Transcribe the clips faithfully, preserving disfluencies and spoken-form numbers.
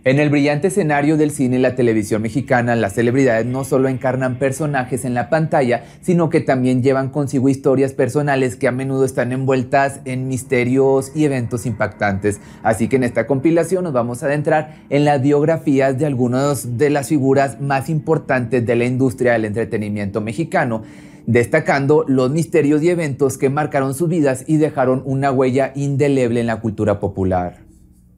En el brillante escenario del cine y la televisión mexicana, las celebridades no solo encarnan personajes en la pantalla, sino que también llevan consigo historias personales que a menudo están envueltas en misterios y eventos impactantes. Así que en esta compilación nos vamos a adentrar en las biografías de algunas de las figuras más importantes de la industria del entretenimiento mexicano, destacando los misterios y eventos que marcaron sus vidas y dejaron una huella indeleble en la cultura popular.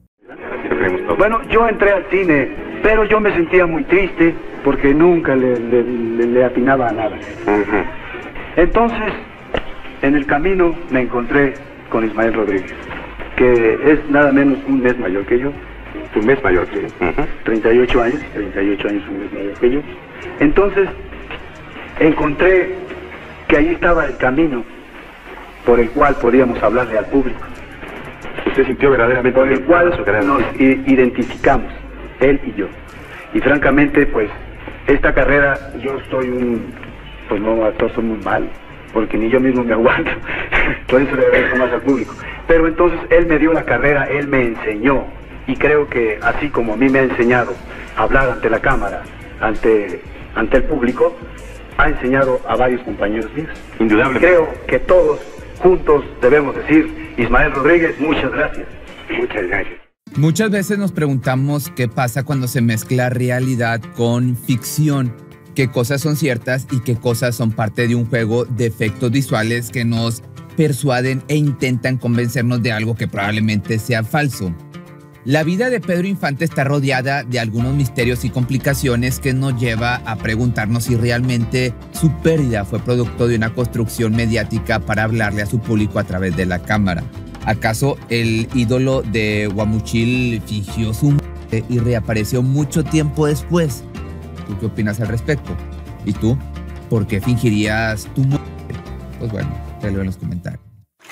Bueno, yo entré al cine, pero yo me sentía muy triste porque nunca le, le, le, le atinaba a nada. Uh-huh. Entonces, en el camino me encontré con Ismael Rodríguez, que es nada menos un mes mayor que yo. Un mes mayor que yo. Uh-huh. treinta y ocho años, treinta y ocho años un mes mayor que yo. Entonces, encontré que ahí estaba el camino por el cual podíamos hablarle al público. Usted sintió verdaderamente por el cual nos identificamos, él y yo. Y francamente, pues, esta carrera, yo soy un, pues no, actor, soy muy mal, porque ni yo mismo me aguanto, por eso le agradezco más al público. Pero entonces, él me dio la carrera, él me enseñó, y creo que así como a mí me ha enseñado a hablar ante la cámara, ante, ante el público, ha enseñado a varios compañeros míos. Indudablemente. Creo que todos juntos debemos decir: Ismael Rodríguez, muchas gracias. Muchas gracias. Muchas veces nos preguntamos qué pasa cuando se mezcla realidad con ficción, qué cosas son ciertas y qué cosas son parte de un juego de efectos visuales que nos persuaden e intentan convencernos de algo que probablemente sea falso. La vida de Pedro Infante está rodeada de algunos misterios y complicaciones que nos lleva a preguntarnos si realmente su pérdida fue producto de una construcción mediática para hablarle a su público a través de la cámara. ¿Acaso el ídolo de Guamuchil fingió su muerte y reapareció mucho tiempo después? ¿Tú qué opinas al respecto? ¿Y tú? ¿Por qué fingirías tu muerte? Pues bueno, te leo en los comentarios.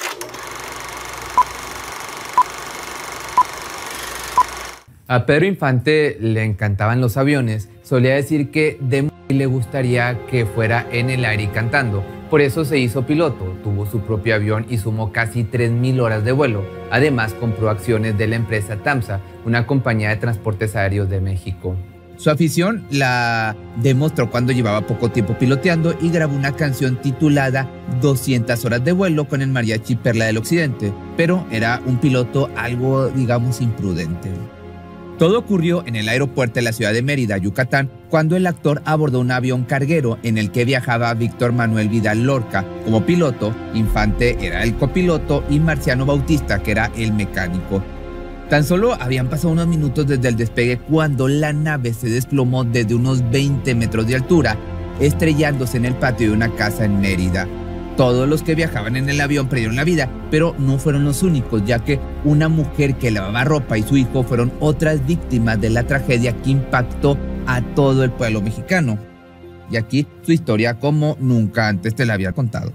A Pedro Infante le encantaban los aviones. Solía decir que de muy le gustaría que fuera en el aire y cantando. Por eso se hizo piloto, tuvo su propio avión y sumó casi tres mil horas de vuelo. Además, compró acciones de la empresa TAMSA, una compañía de transportes aéreos de México. Su afición la demostró cuando llevaba poco tiempo piloteando y grabó una canción titulada doscientas horas de vuelo con el mariachi Perla del Occidente, pero era un piloto algo, digamos, imprudente. Todo ocurrió en el aeropuerto de la ciudad de Mérida, Yucatán, cuando el actor abordó un avión carguero en el que viajaba Víctor Manuel Vidal Lorca. Como piloto, Infante era el copiloto y Marciano Bautista, que era el mecánico. Tan solo habían pasado unos minutos desde el despegue cuando la nave se desplomó desde unos veinte metros de altura, estrellándose en el patio de una casa en Mérida. Todos los que viajaban en el avión perdieron la vida, pero no fueron los únicos, ya que una mujer que lavaba ropa y su hijo fueron otras víctimas de la tragedia que impactó a todo el pueblo mexicano. Y aquí su historia como nunca antes te la había contado.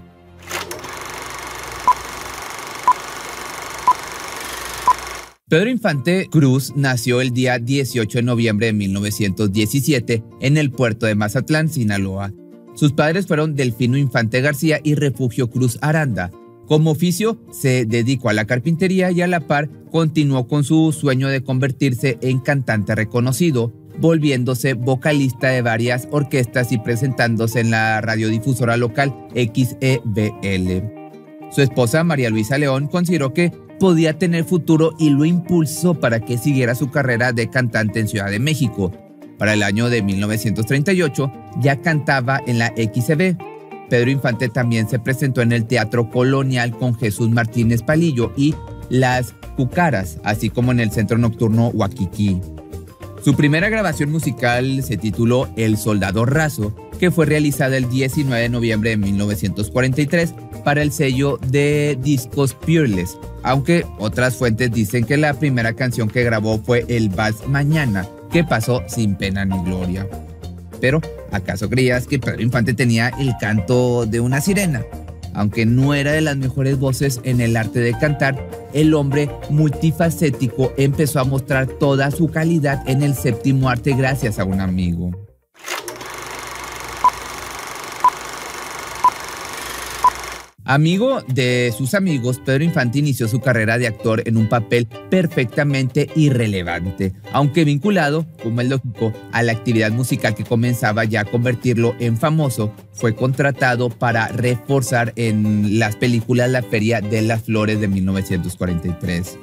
Pedro Infante Cruz nació el día dieciocho de noviembre de mil novecientos diecisiete en el puerto de Mazatlán, Sinaloa. Sus padres fueron Delfino Infante García y Refugio Cruz Aranda. Como oficio, se dedicó a la carpintería y a la par continuó con su sueño de convertirse en cantante reconocido, volviéndose vocalista de varias orquestas y presentándose en la radiodifusora local X E B L. Su esposa María Luisa León consideró que podía tener futuro y lo impulsó para que siguiera su carrera de cantante en Ciudad de México. Para el año de mil novecientos treinta y ocho ya cantaba en la X E B. Pedro Infante también se presentó en el Teatro Colonial con Jesús Martínez Palillo y Las Cucaras, así como en el Centro Nocturno Waikiki. Su primera grabación musical se tituló El Soldado Raso, que fue realizada el diecinueve de noviembre de mil novecientos cuarenta y tres para el sello de discos Peerless, aunque otras fuentes dicen que la primera canción que grabó fue El Vals Mañana, que pasó sin pena ni gloria. Pero, ¿acaso creías que Pedro Infante tenía el canto de una sirena? Aunque no era de las mejores voces en el arte de cantar, el hombre multifacético empezó a mostrar toda su calidad en el séptimo arte gracias a un amigo. Amigo de sus amigos, Pedro Infante inició su carrera de actor en un papel perfectamente irrelevante, aunque vinculado, como es lógico, a la actividad musical que comenzaba ya a convertirlo en famoso. Fue contratado para reforzar en las películas La Feria de las Flores de mil novecientos cuarenta y tres.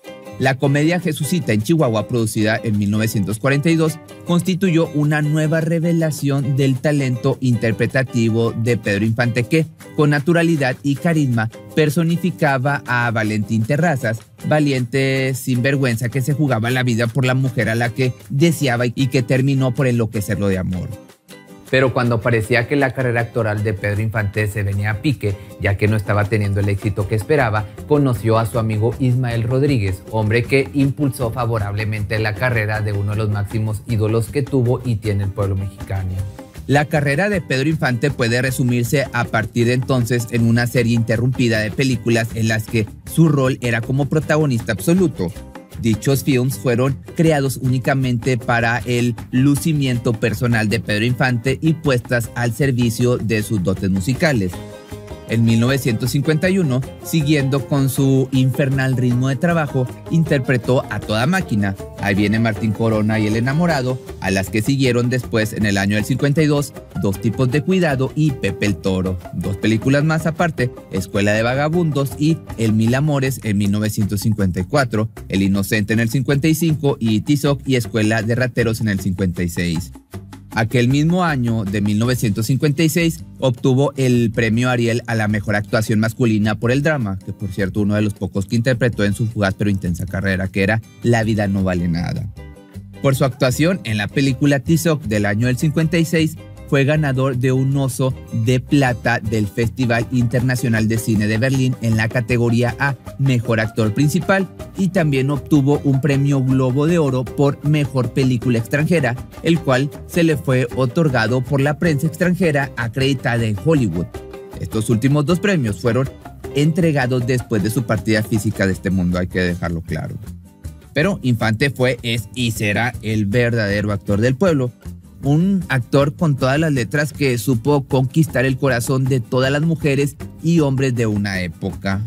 La comedia Jesucita en Chihuahua, producida en mil novecientos cuarenta y dos, constituyó una nueva revelación del talento interpretativo de Pedro Infante que, con naturalidad y carisma, personificaba a Valentín Terrazas, valiente sinvergüenza que se jugaba la vida por la mujer a la que deseaba y que terminó por enloquecerlo de amor. Pero cuando parecía que la carrera actoral de Pedro Infante se venía a pique, ya que no estaba teniendo el éxito que esperaba, conoció a su amigo Ismael Rodríguez, hombre que impulsó favorablemente la carrera de uno de los máximos ídolos que tuvo y tiene el pueblo mexicano. La carrera de Pedro Infante puede resumirse a partir de entonces en una serie interrumpida de películas en las que su rol era como protagonista absoluto. Dichos films fueron creados únicamente para el lucimiento personal de Pedro Infante y puestas al servicio de sus dotes musicales. En mil novecientos cincuenta y uno, siguiendo con su infernal ritmo de trabajo, interpretó A Toda Máquina, Ahí viene Martín Corona y El Enamorado, a las que siguieron después en el año del cincuenta y dos, Dos tipos de cuidado y Pepe el Toro. Dos películas más aparte, Escuela de Vagabundos y El Mil Amores en mil novecientos cincuenta y cuatro, El Inocente en el cincuenta y cinco y Tizoc y Escuela de Rateros en el cincuenta y seis. Aquel mismo año de mil novecientos cincuenta y seis obtuvo el premio Ariel a la mejor actuación masculina por el drama, que por cierto uno de los pocos que interpretó en su fugaz pero intensa carrera, que era La vida no vale nada. Por su actuación en la película Tizoc del año del cincuenta y seis, fue ganador de un Oso de Plata del Festival Internacional de Cine de Berlín en la categoría A, Mejor Actor Principal, y también obtuvo un premio Globo de Oro por Mejor Película Extranjera, el cual se le fue otorgado por la prensa extranjera acreditada en Hollywood. Estos últimos dos premios fueron entregados después de su partida física de este mundo, hay que dejarlo claro. Pero Infante fue, es y será el verdadero actor del pueblo. Un actor con todas las letras que supo conquistar el corazón de todas las mujeres y hombres de una época.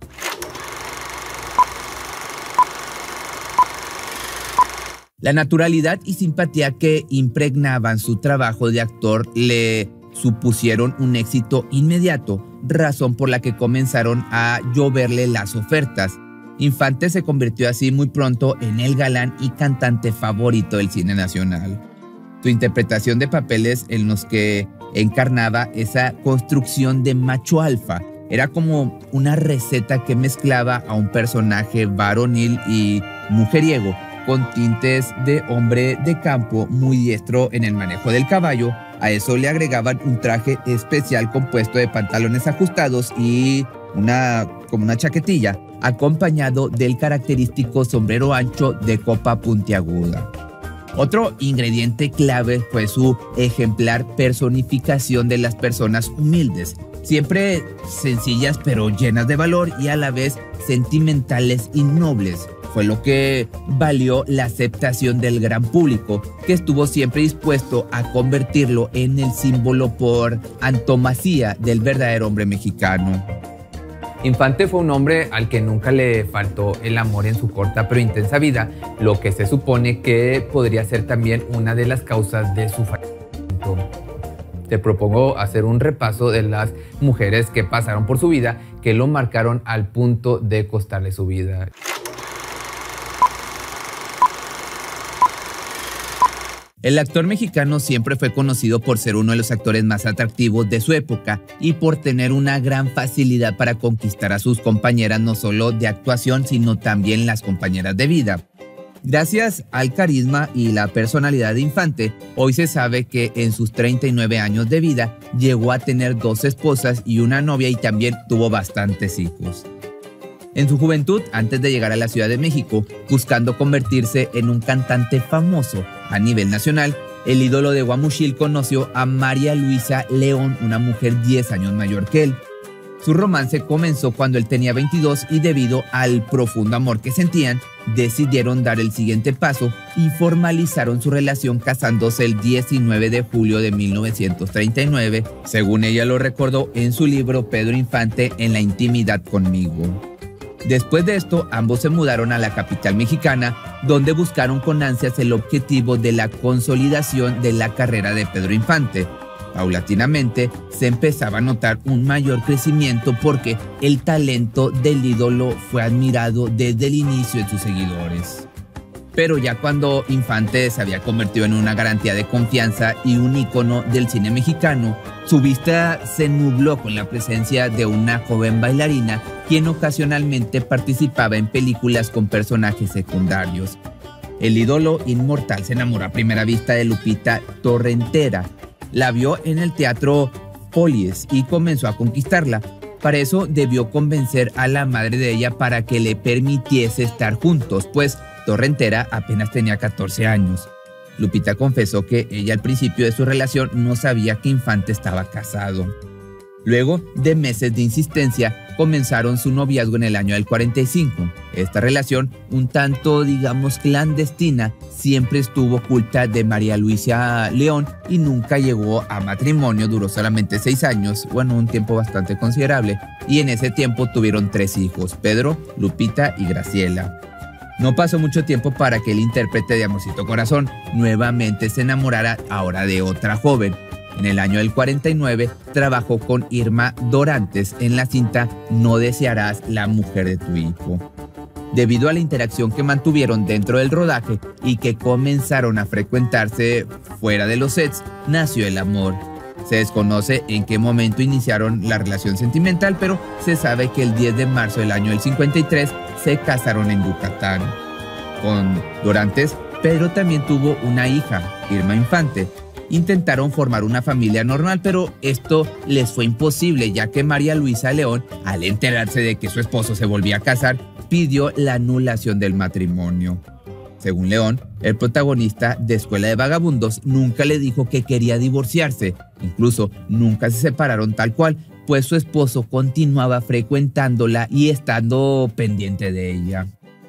La naturalidad y simpatía que impregnaban su trabajo de actor le supusieron un éxito inmediato, razón por la que comenzaron a lloverle las ofertas. Infante se convirtió así muy pronto en el galán y cantante favorito del cine nacional. Su interpretación de papeles en los que encarnaba esa construcción de macho alfa era como una receta que mezclaba a un personaje varonil y mujeriego con tintes de hombre de campo muy diestro en el manejo del caballo. A eso le agregaban un traje especial compuesto de pantalones ajustados y una, como una chaquetilla, acompañado del característico sombrero ancho de copa puntiaguda. Otro ingrediente clave fue su ejemplar personificación de las personas humildes, siempre sencillas pero llenas de valor y a la vez sentimentales y nobles. Fue lo que valió la aceptación del gran público, que estuvo siempre dispuesto a convertirlo en el símbolo por antonomasia del verdadero hombre mexicano. Infante fue un hombre al que nunca le faltó el amor en su corta pero intensa vida, lo que se supone que podría ser también una de las causas de su fallecimiento. Te propongo hacer un repaso de las mujeres que pasaron por su vida, que lo marcaron al punto de costarle su vida. El actor mexicano siempre fue conocido por ser uno de los actores más atractivos de su época y por tener una gran facilidad para conquistar a sus compañeras no solo de actuación, sino también las compañeras de vida. Gracias al carisma y la personalidad de Infante, hoy se sabe que en sus treinta y nueve años de vida llegó a tener dos esposas y una novia y también tuvo bastantes hijos. En su juventud, antes de llegar a la Ciudad de México, buscando convertirse en un cantante famoso a nivel nacional, el ídolo de Guamuchil conoció a María Luisa León, una mujer diez años mayor que él. Su romance comenzó cuando él tenía veintidós y debido al profundo amor que sentían, decidieron dar el siguiente paso y formalizaron su relación casándose el diecinueve de julio de mil novecientos treinta y nueve, según ella lo recordó en su libro Pedro Infante en la intimidad conmigo. Después de esto, ambos se mudaron a la capital mexicana, donde buscaron con ansias el objetivo de la consolidación de la carrera de Pedro Infante. Paulatinamente, se empezaba a notar un mayor crecimiento porque el talento del ídolo fue admirado desde el inicio de sus seguidores. Pero ya cuando Infante se había convertido en una garantía de confianza y un ícono del cine mexicano, su vista se nubló con la presencia de una joven bailarina quien ocasionalmente participaba en películas con personajes secundarios. El ídolo inmortal se enamoró a primera vista de Lupita Torrentera. La vio en el teatro Folies y comenzó a conquistarla. Para eso debió convencer a la madre de ella para que le permitiese estar juntos, pues Torrentera apenas tenía catorce años. Lupita confesó que ella al principio de su relación no sabía que Infante estaba casado. Luego de meses de insistencia, comenzaron su noviazgo en el año del cuarenta y cinco. Esta relación, un tanto, digamos, clandestina, siempre estuvo oculta de María Luisa León y nunca llegó a matrimonio. Duró solamente seis años, bueno, un tiempo bastante considerable, y en ese tiempo tuvieron tres hijos, Pedro, Lupita y Graciela. No pasó mucho tiempo para que el intérprete de Amorcito Corazón nuevamente se enamorara ahora de otra joven. En el año del cuarenta y nueve trabajó con Irma Dorantes en la cinta No desearás la mujer de tu hijo. Debido a la interacción que mantuvieron dentro del rodaje y que comenzaron a frecuentarse fuera de los sets, nació el amor. Se desconoce en qué momento iniciaron la relación sentimental, pero se sabe que el diez de marzo del año del cincuenta y tres se casaron en Yucatán. Con Dorantes, Pedro también tuvo una hija, Irma Infante. Intentaron formar una familia normal, pero esto les fue imposible, ya que María Luisa León, al enterarse de que su esposo se volvía a casar, pidió la anulación del matrimonio. Según León, el protagonista de Escuela de Vagabundos nunca le dijo que quería divorciarse. Incluso nunca se separaron tal cual, pues su esposo continuaba frecuentándola y estando pendiente de ella.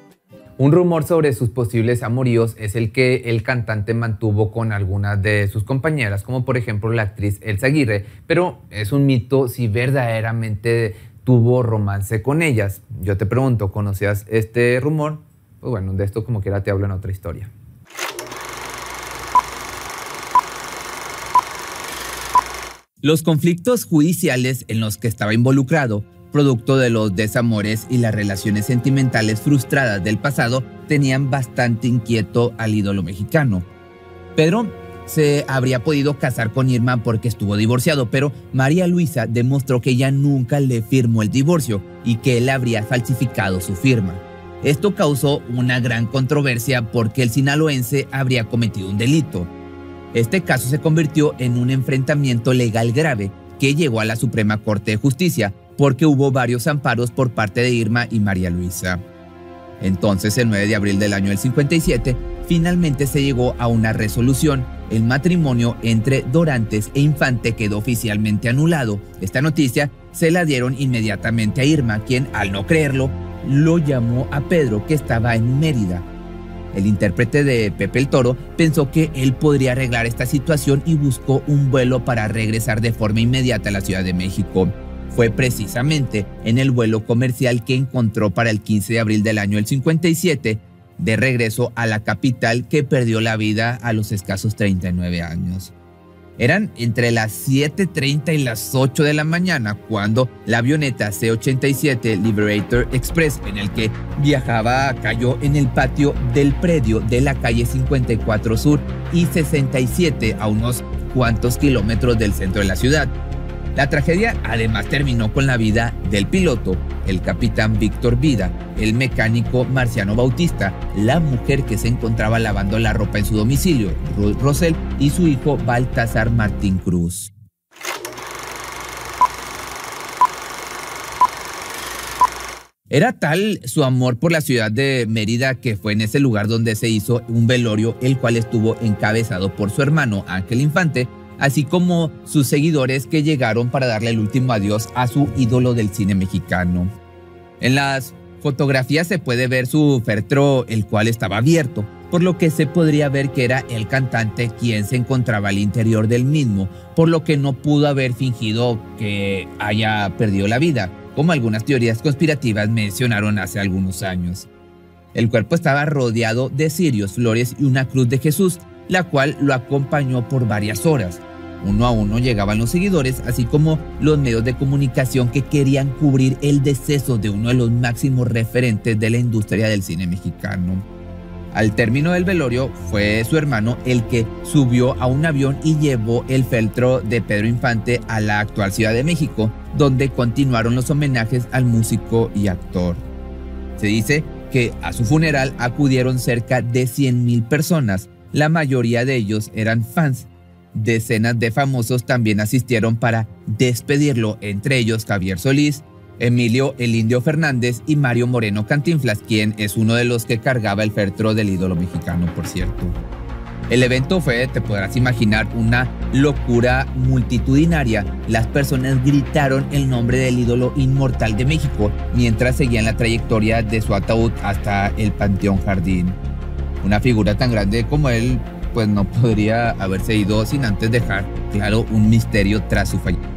Un rumor sobre sus posibles amoríos es el que el cantante mantuvo con algunas de sus compañeras, como por ejemplo la actriz Elsa Aguirre, pero es un mito si verdaderamente tuvo romance con ellas. Yo te pregunto, ¿conocías este rumor? Pues bueno, de esto como quiera te hablo en otra historia. Los conflictos judiciales en los que estaba involucrado, producto de los desamores y las relaciones sentimentales frustradas del pasado, tenían bastante inquieto al ídolo mexicano. Pedro se habría podido casar con Irma porque estuvo divorciado, pero María Luisa demostró que ella nunca le firmó el divorcio y que él habría falsificado su firma. Esto causó una gran controversia porque el sinaloense habría cometido un delito. Este caso se convirtió en un enfrentamiento legal grave que llegó a la Suprema Corte de Justicia, porque hubo varios amparos por parte de Irma y María Luisa. Entonces, el nueve de abril del año del cincuenta y siete, finalmente se llegó a una resolución. El matrimonio entre Dorantes e Infante quedó oficialmente anulado. Esta noticia se la dieron inmediatamente a Irma, quien, al no creerlo, lo llamó a Pedro, que estaba en Mérida. El intérprete de Pepe el Toro pensó que él podría arreglar esta situación y buscó un vuelo para regresar de forma inmediata a la Ciudad de México. Fue precisamente en el vuelo comercial que encontró para el quince de abril del año del cincuenta y siete, de regreso a la capital, que perdió la vida a los escasos treinta y nueve años. Eran entre las siete treinta y las ocho de la mañana cuando la avioneta C ochenta y siete Liberator Express, en el que viajaba, cayó en el patio del predio de la calle cincuenta y cuatro Sur y sesenta y siete, a unos cuantos kilómetros del centro de la ciudad. La tragedia además terminó con la vida del piloto, el capitán Víctor Vida, el mecánico Marciano Bautista, la mujer que se encontraba lavando la ropa en su domicilio, Ruth Rosell, y su hijo Baltasar Martín Cruz. Era tal su amor por la ciudad de Mérida que fue en ese lugar donde se hizo un velorio, el cual estuvo encabezado por su hermano Ángel Infante, así como sus seguidores que llegaron para darle el último adiós a su ídolo del cine mexicano. En las fotografías se puede ver su féretro, el cual estaba abierto, por lo que se podría ver que era el cantante quien se encontraba al interior del mismo, por lo que no pudo haber fingido que haya perdido la vida, como algunas teorías conspirativas mencionaron hace algunos años. El cuerpo estaba rodeado de cirios, flores y una cruz de Jesús, la cual lo acompañó por varias horas. Uno a uno llegaban los seguidores, así como los medios de comunicación que querían cubrir el deceso de uno de los máximos referentes de la industria del cine mexicano. Al término del velorio, fue su hermano el que subió a un avión y llevó el féretro de Pedro Infante a la actual Ciudad de México, donde continuaron los homenajes al músico y actor. Se dice que a su funeral acudieron cerca de cien mil personas, la mayoría de ellos eran fans. Decenas de famosos también asistieron para despedirlo, entre ellos Javier Solís, Emilio El Indio Fernández y Mario Moreno Cantinflas, quien es uno de los que cargaba el féretro del ídolo mexicano, por cierto. El evento fue, te podrás imaginar, una locura multitudinaria. Las personas gritaron el nombre del ídolo inmortal de México mientras seguían la trayectoria de su ataúd hasta el Panteón Jardín. Una figura tan grande como él, pues no podría haberse ido sin antes dejar claro un misterio tras su fallecimiento.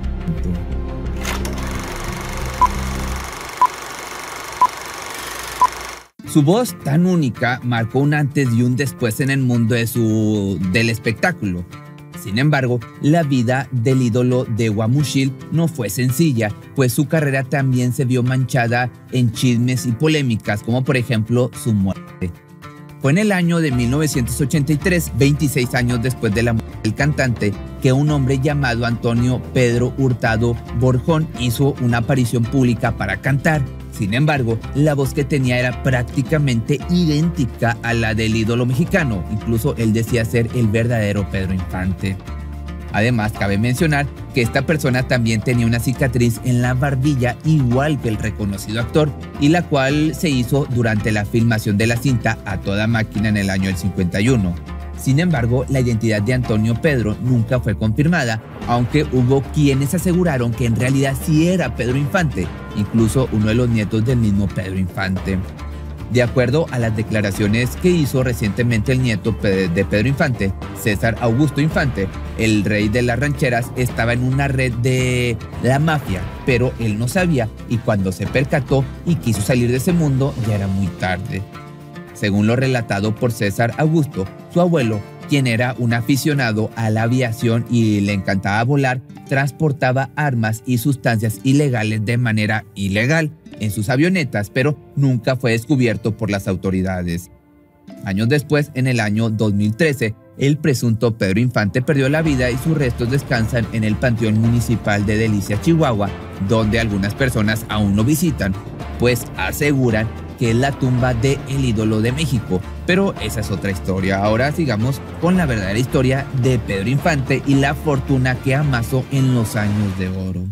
Su voz tan única marcó un antes y un después en el mundo de su, del espectáculo. Sin embargo, la vida del ídolo de Guamuchil no fue sencilla, pues su carrera también se vio manchada en chismes y polémicas, como por ejemplo su muerte. Fue en el año de mil novecientos ochenta y tres, veintiséis años después de la muerte del cantante, que un hombre llamado Antonio Pedro Hurtado Borjón hizo una aparición pública para cantar. Sin embargo, la voz que tenía era prácticamente idéntica a la del ídolo mexicano. Incluso él decía ser el verdadero Pedro Infante. Además, cabe mencionar que esta persona también tenía una cicatriz en la barbilla, igual que el reconocido actor, y la cual se hizo durante la filmación de la cinta A Toda Máquina en el año del cincuenta y uno. Sin embargo, la identidad de Antonio Pedro nunca fue confirmada, aunque hubo quienes aseguraron que en realidad sí era Pedro Infante, incluso uno de los nietos del mismo Pedro Infante. De acuerdo a las declaraciones que hizo recientemente el nieto de Pedro Infante, César Augusto Infante, el rey de las rancheras estaba en una red de la mafia, pero él no sabía, y cuando se percató y quiso salir de ese mundo ya era muy tarde. Según lo relatado por César Augusto, su abuelo, quien era un aficionado a la aviación y le encantaba volar, transportaba armas y sustancias ilegales de manera ilegal en sus avionetas, pero nunca fue descubierto por las autoridades. Años después, en el año dos mil trece, el presunto Pedro Infante perdió la vida y sus restos descansan en el Panteón Municipal de Delicias, Chihuahua, donde algunas personas aún lo visitan, pues aseguran que es la tumba del ídolo de México. Pero esa es otra historia. Ahora sigamos con la verdadera historia de Pedro Infante y la fortuna que amasó en los años de oro.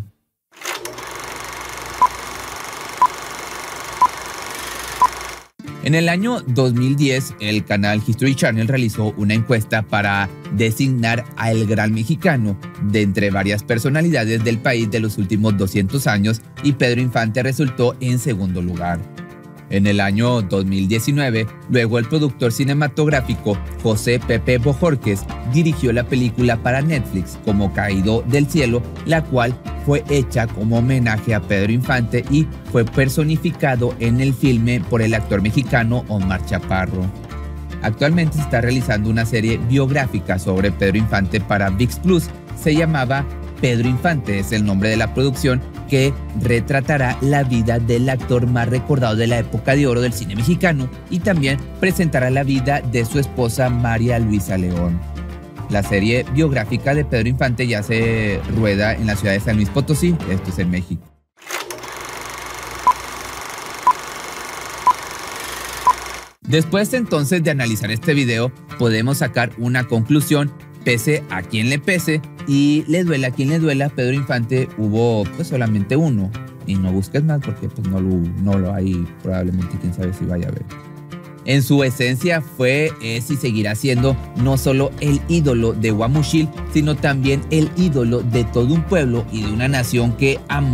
En el año dos mil diez, el canal History Channel realizó una encuesta para designar al gran mexicano de entre varias personalidades del país de los últimos doscientos años, y Pedro Infante resultó en segundo lugar. En el año dos mil diecinueve, luego el productor cinematográfico José Pepe Bojorquez dirigió la película para Netflix Como Caído del Cielo, la cual fue hecha como homenaje a Pedro Infante y fue personificado en el filme por el actor mexicano Omar Chaparro. Actualmente se está realizando una serie biográfica sobre Pedro Infante para ViX Plus. Se llamaba Pedro Infante, es el nombre de la producción, que retratará la vida del actor más recordado de la época de oro del cine mexicano y también presentará la vida de su esposa María Luisa León. La serie biográfica de Pedro Infante ya se rueda en la ciudad de San Luis Potosí, esto es en México. Después entonces de analizar este video, podemos sacar una conclusión. Pese a quien le pese y le duela a quien le duela, Pedro Infante hubo pues solamente uno. Y no busques más porque pues no lo, no lo hay, probablemente quién sabe si vaya a ver. En su esencia fue, es y seguirá siendo no solo el ídolo de Guamuchil, sino también el ídolo de todo un pueblo y de una nación que amó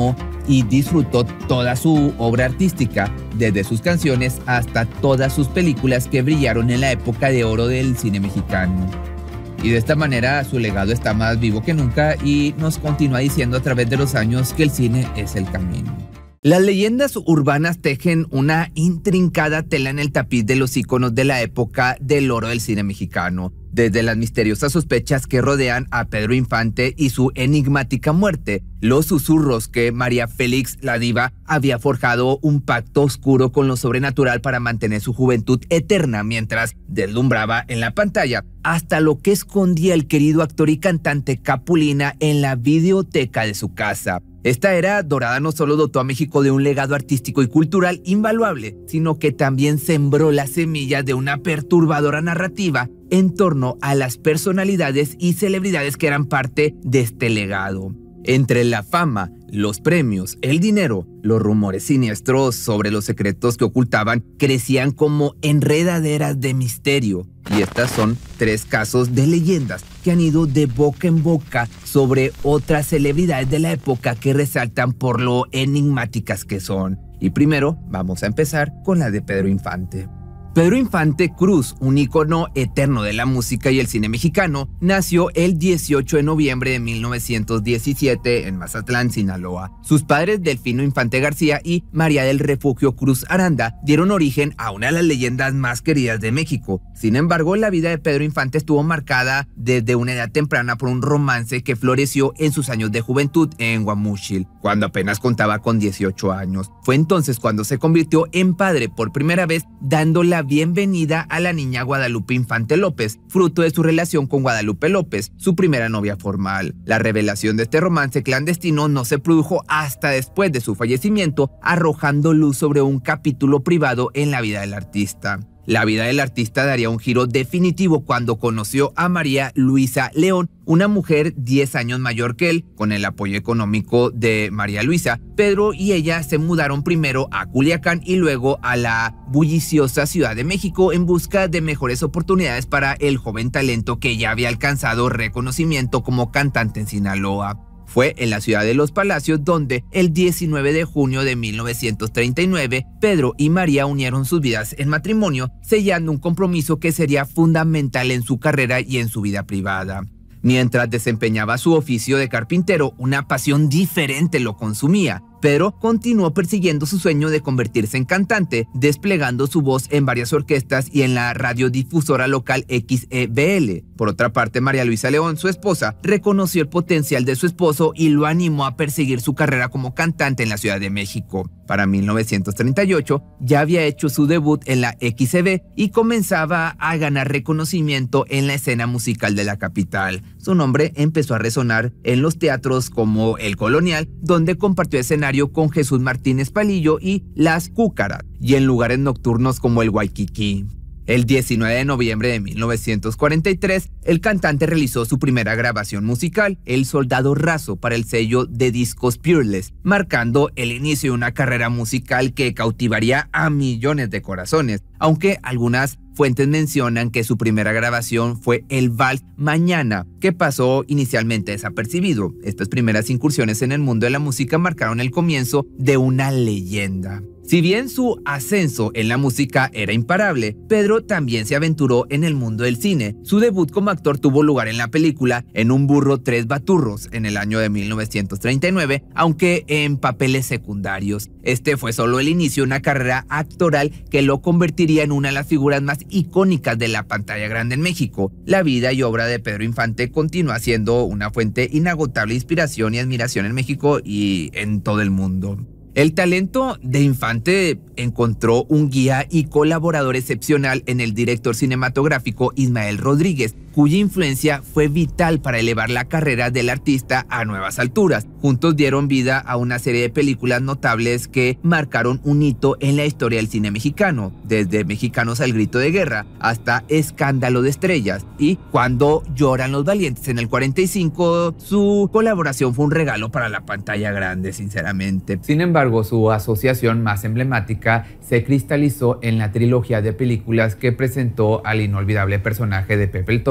y disfrutó toda su obra artística, desde sus canciones hasta todas sus películas que brillaron en la época de oro del cine mexicano. Y de esta manera su legado está más vivo que nunca y nos continúa diciendo a través de los años que el cine es el camino. Las leyendas urbanas tejen una intrincada tela en el tapiz de los íconos de la época del oro del cine mexicano, desde las misteriosas sospechas que rodean a Pedro Infante y su enigmática muerte, los susurros que María Félix la diva había forjado un pacto oscuro con lo sobrenatural para mantener su juventud eterna mientras deslumbraba en la pantalla, hasta lo que escondía el querido actor y cantante Capulina en la videoteca de su casa. Esta era dorada no solo dotó a México de un legado artístico y cultural invaluable, sino que también sembró la semilla de una perturbadora narrativa en torno a las personalidades y celebridades que eran parte de este legado. Entre la fama, los premios, el dinero, los rumores siniestros sobre los secretos que ocultaban crecían como enredaderas de misterio. Y estas son tres casos de leyendas que han ido de boca en boca sobre otras celebridades de la época que resaltan por lo enigmáticas que son. Y primero vamos a empezar con la de Pedro Infante. Pedro Infante Cruz, un ícono eterno de la música y el cine mexicano, nació el dieciocho de noviembre de mil novecientos diecisiete en Mazatlán, Sinaloa. Sus padres, Delfino Infante García y María del Refugio Cruz Aranda, dieron origen a una de las leyendas más queridas de México. Sin embargo, la vida de Pedro Infante estuvo marcada desde una edad temprana por un romance que floreció en sus años de juventud en Guamúchil, cuando apenas contaba con dieciocho años. Fue entonces cuando se convirtió en padre por primera vez, dando la bienvenida a la niña Guadalupe Infante López, fruto de su relación con Guadalupe López, su primera novia formal. La revelación de este romance clandestino no se produjo hasta después de su fallecimiento, arrojando luz sobre un capítulo privado en la vida del artista. La vida del artista daría un giro definitivo cuando conoció a María Luisa León, una mujer diez años mayor que él. Con el apoyo económico de María Luisa, Pedro y ella se mudaron primero a Culiacán y luego a la bulliciosa Ciudad de México en busca de mejores oportunidades para el joven talento que ya había alcanzado reconocimiento como cantante en Sinaloa. Fue en la ciudad de Los Palacios donde el diecinueve de junio de mil novecientos treinta y nueve, Pedro y María unieron sus vidas en matrimonio, sellando un compromiso que sería fundamental en su carrera y en su vida privada. Mientras desempeñaba su oficio de carpintero, una pasión diferente lo consumía. Pedro continuó persiguiendo su sueño de convertirse en cantante, desplegando su voz en varias orquestas y en la radiodifusora local X E B L. Por otra parte, María Luisa León, su esposa, reconoció el potencial de su esposo y lo animó a perseguir su carrera como cantante en la Ciudad de México. Para mil novecientos treinta y ocho, ya había hecho su debut en la X E B y comenzaba a ganar reconocimiento en la escena musical de la capital. Su nombre empezó a resonar en los teatros como el Colonial, donde compartió escenario con Jesús Martínez Palillo y Las Cúcaras, y en lugares nocturnos como el Waikiki. El diecinueve de noviembre de mil novecientos cuarenta y tres, el cantante realizó su primera grabación musical, El Soldado Raso, para el sello de discos Peerless, marcando el inicio de una carrera musical que cautivaría a millones de corazones, aunque algunas fuentes mencionan que su primera grabación fue el Vals Mañana, que pasó inicialmente desapercibido. Estas primeras incursiones en el mundo de la música marcaron el comienzo de una leyenda. Si bien su ascenso en la música era imparable, Pedro también se aventuró en el mundo del cine. Su debut como actor tuvo lugar en la película En un burro tres baturros en el año de mil novecientos treinta y nueve, aunque en papeles secundarios. Este fue solo el inicio de una carrera actoral que lo convertiría en una de las figuras más icónicas de la pantalla grande en México. La vida y obra de Pedro Infante continúa siendo una fuente inagotable de inspiración y admiración en México y en todo el mundo. El talento de Infante encontró un guía y colaborador excepcional en el director cinematográfico Ismael Rodríguez, cuya influencia fue vital para elevar la carrera del artista a nuevas alturas. Juntos dieron vida a una serie de películas notables que marcaron un hito en la historia del cine mexicano, desde Mexicanos al Grito de Guerra hasta Escándalo de Estrellas y Cuando Lloran los Valientes en el cuarenta y cinco. Su colaboración fue un regalo para la pantalla grande, sinceramente. Sin embargo, su asociación más emblemática se cristalizó en la trilogía de películas que presentó al inolvidable personaje de Pepe el Toro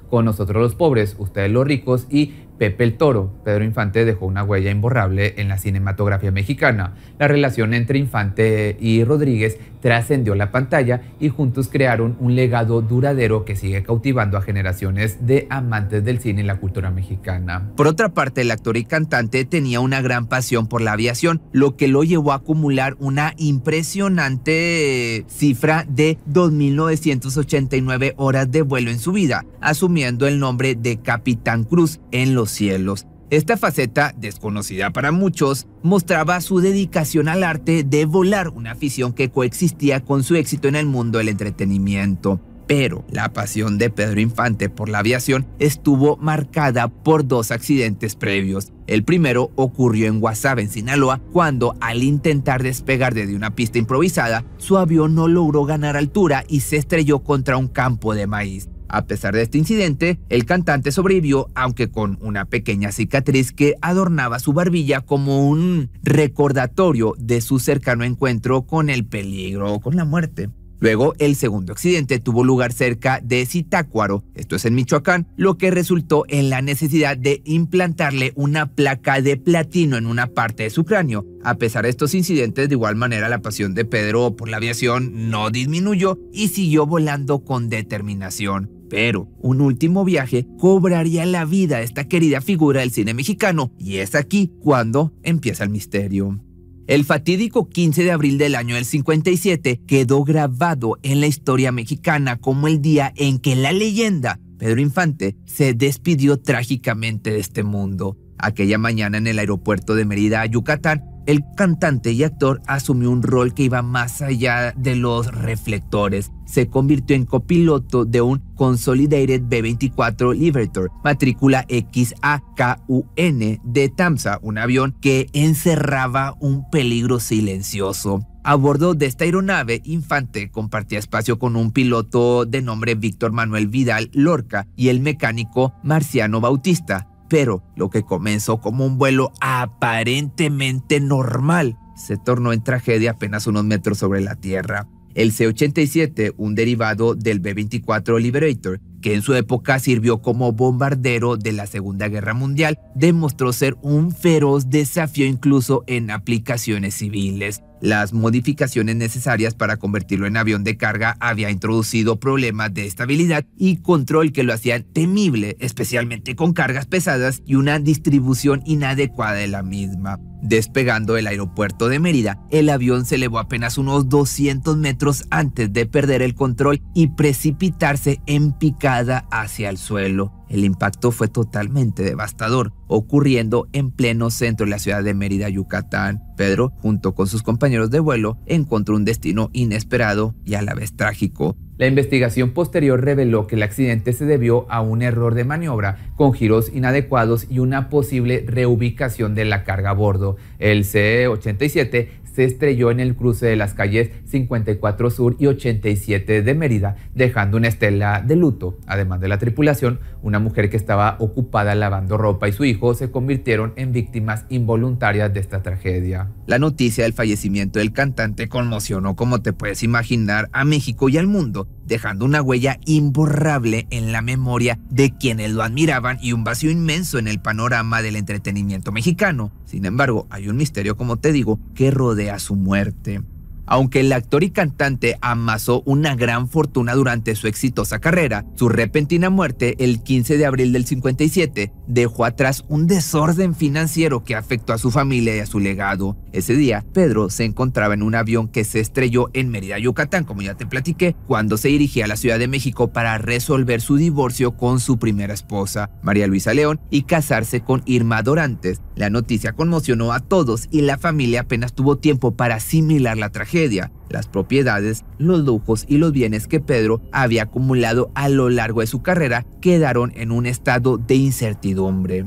Con nosotros los pobres, ustedes los ricos y Pepe el Toro. Pedro Infante dejó una huella imborrable en la cinematografía mexicana. La relación entre Infante y Rodríguez trascendió la pantalla y juntos crearon un legado duradero que sigue cautivando a generaciones de amantes del cine y la cultura mexicana. Por otra parte, el actor y cantante tenía una gran pasión por la aviación, lo que lo llevó a acumular una impresionante cifra de dos mil novecientas ochenta y nueve horas de vuelo en su vida, asumiendo el nombre de Capitán Cruz en los cielos. Esta faceta, desconocida para muchos, mostraba su dedicación al arte de volar, una afición que coexistía con su éxito en el mundo del entretenimiento. Pero la pasión de Pedro Infante por la aviación estuvo marcada por dos accidentes previos. El primero ocurrió en Guasave, en Sinaloa, cuando al intentar despegar desde una pista improvisada, su avión no logró ganar altura y se estrelló contra un campo de maíz. A pesar de este incidente, el cantante sobrevivió, aunque con una pequeña cicatriz que adornaba su barbilla como un recordatorio de su cercano encuentro con el peligro o con la muerte. Luego, el segundo accidente tuvo lugar cerca de Zitácuaro, esto es en Michoacán, lo que resultó en la necesidad de implantarle una placa de platino en una parte de su cráneo. A pesar de estos incidentes, de igual manera la pasión de Pedro por la aviación no disminuyó y siguió volando con determinación. Pero un último viaje cobraría la vida a esta querida figura del cine mexicano, y es aquí cuando empieza el misterio. El fatídico quince de abril del año del cincuenta y siete quedó grabado en la historia mexicana como el día en que la leyenda Pedro Infante se despidió trágicamente de este mundo. Aquella mañana en el aeropuerto de Mérida, Yucatán, el cantante y actor asumió un rol que iba más allá de los reflectores. Se convirtió en copiloto de un Consolidated B veinticuatro Liberator, matrícula X A K U N de Tamsa, un avión que encerraba un peligro silencioso. A bordo de esta aeronave, Infante compartía espacio con un piloto de nombre Víctor Manuel Vidal Lorca y el mecánico Marciano Bautista. Pero lo que comenzó como un vuelo aparentemente normal se tornó en tragedia apenas unos metros sobre la tierra. El C ochenta y siete, un derivado del B veinticuatro Liberator, que en su época sirvió como bombardero de la Segunda Guerra Mundial, demostró ser un feroz desafío incluso en aplicaciones civiles. Las modificaciones necesarias para convertirlo en avión de carga había introducido problemas de estabilidad y control que lo hacían temible, especialmente con cargas pesadas y una distribución inadecuada de la misma. Despegando del aeropuerto de Mérida, el avión se elevó apenas unos doscientos metros antes de perder el control y precipitarse en picada hacia el suelo. El impacto fue totalmente devastador, ocurriendo en pleno centro de la ciudad de Mérida, Yucatán. Pedro, junto con sus compañeros de vuelo, encontró un destino inesperado y a la vez trágico. La investigación posterior reveló que el accidente se debió a un error de maniobra, con giros inadecuados y una posible reubicación de la carga a bordo. El C ochenta y siete se estrelló en el cruce de las calles cincuenta y cuatro Sur y ochenta y siete de Mérida, dejando una estela de luto. Además de la tripulación, una mujer que estaba ocupada lavando ropa y su hijo se convirtieron en víctimas involuntarias de esta tragedia. La noticia del fallecimiento del cantante conmocionó, como te puedes imaginar, a México y al mundo, dejando una huella imborrable en la memoria de quienes lo admiraban y un vacío inmenso en el panorama del entretenimiento mexicano. Sin embargo, hay un misterio, como te digo, que rodea su muerte. Aunque el actor y cantante amasó una gran fortuna durante su exitosa carrera, su repentina muerte el quince de abril del cincuenta y siete dejó atrás un desorden financiero que afectó a su familia y a su legado. Ese día, Pedro se encontraba en un avión que se estrelló en Mérida, Yucatán, como ya te platiqué, cuando se dirigía a la Ciudad de México para resolver su divorcio con su primera esposa, María Luisa León, y casarse con Irma Dorantes. La noticia conmocionó a todos y la familia apenas tuvo tiempo para asimilar la tragedia. Las propiedades, los lujos y los bienes que Pedro había acumulado a lo largo de su carrera quedaron en un estado de incertidumbre.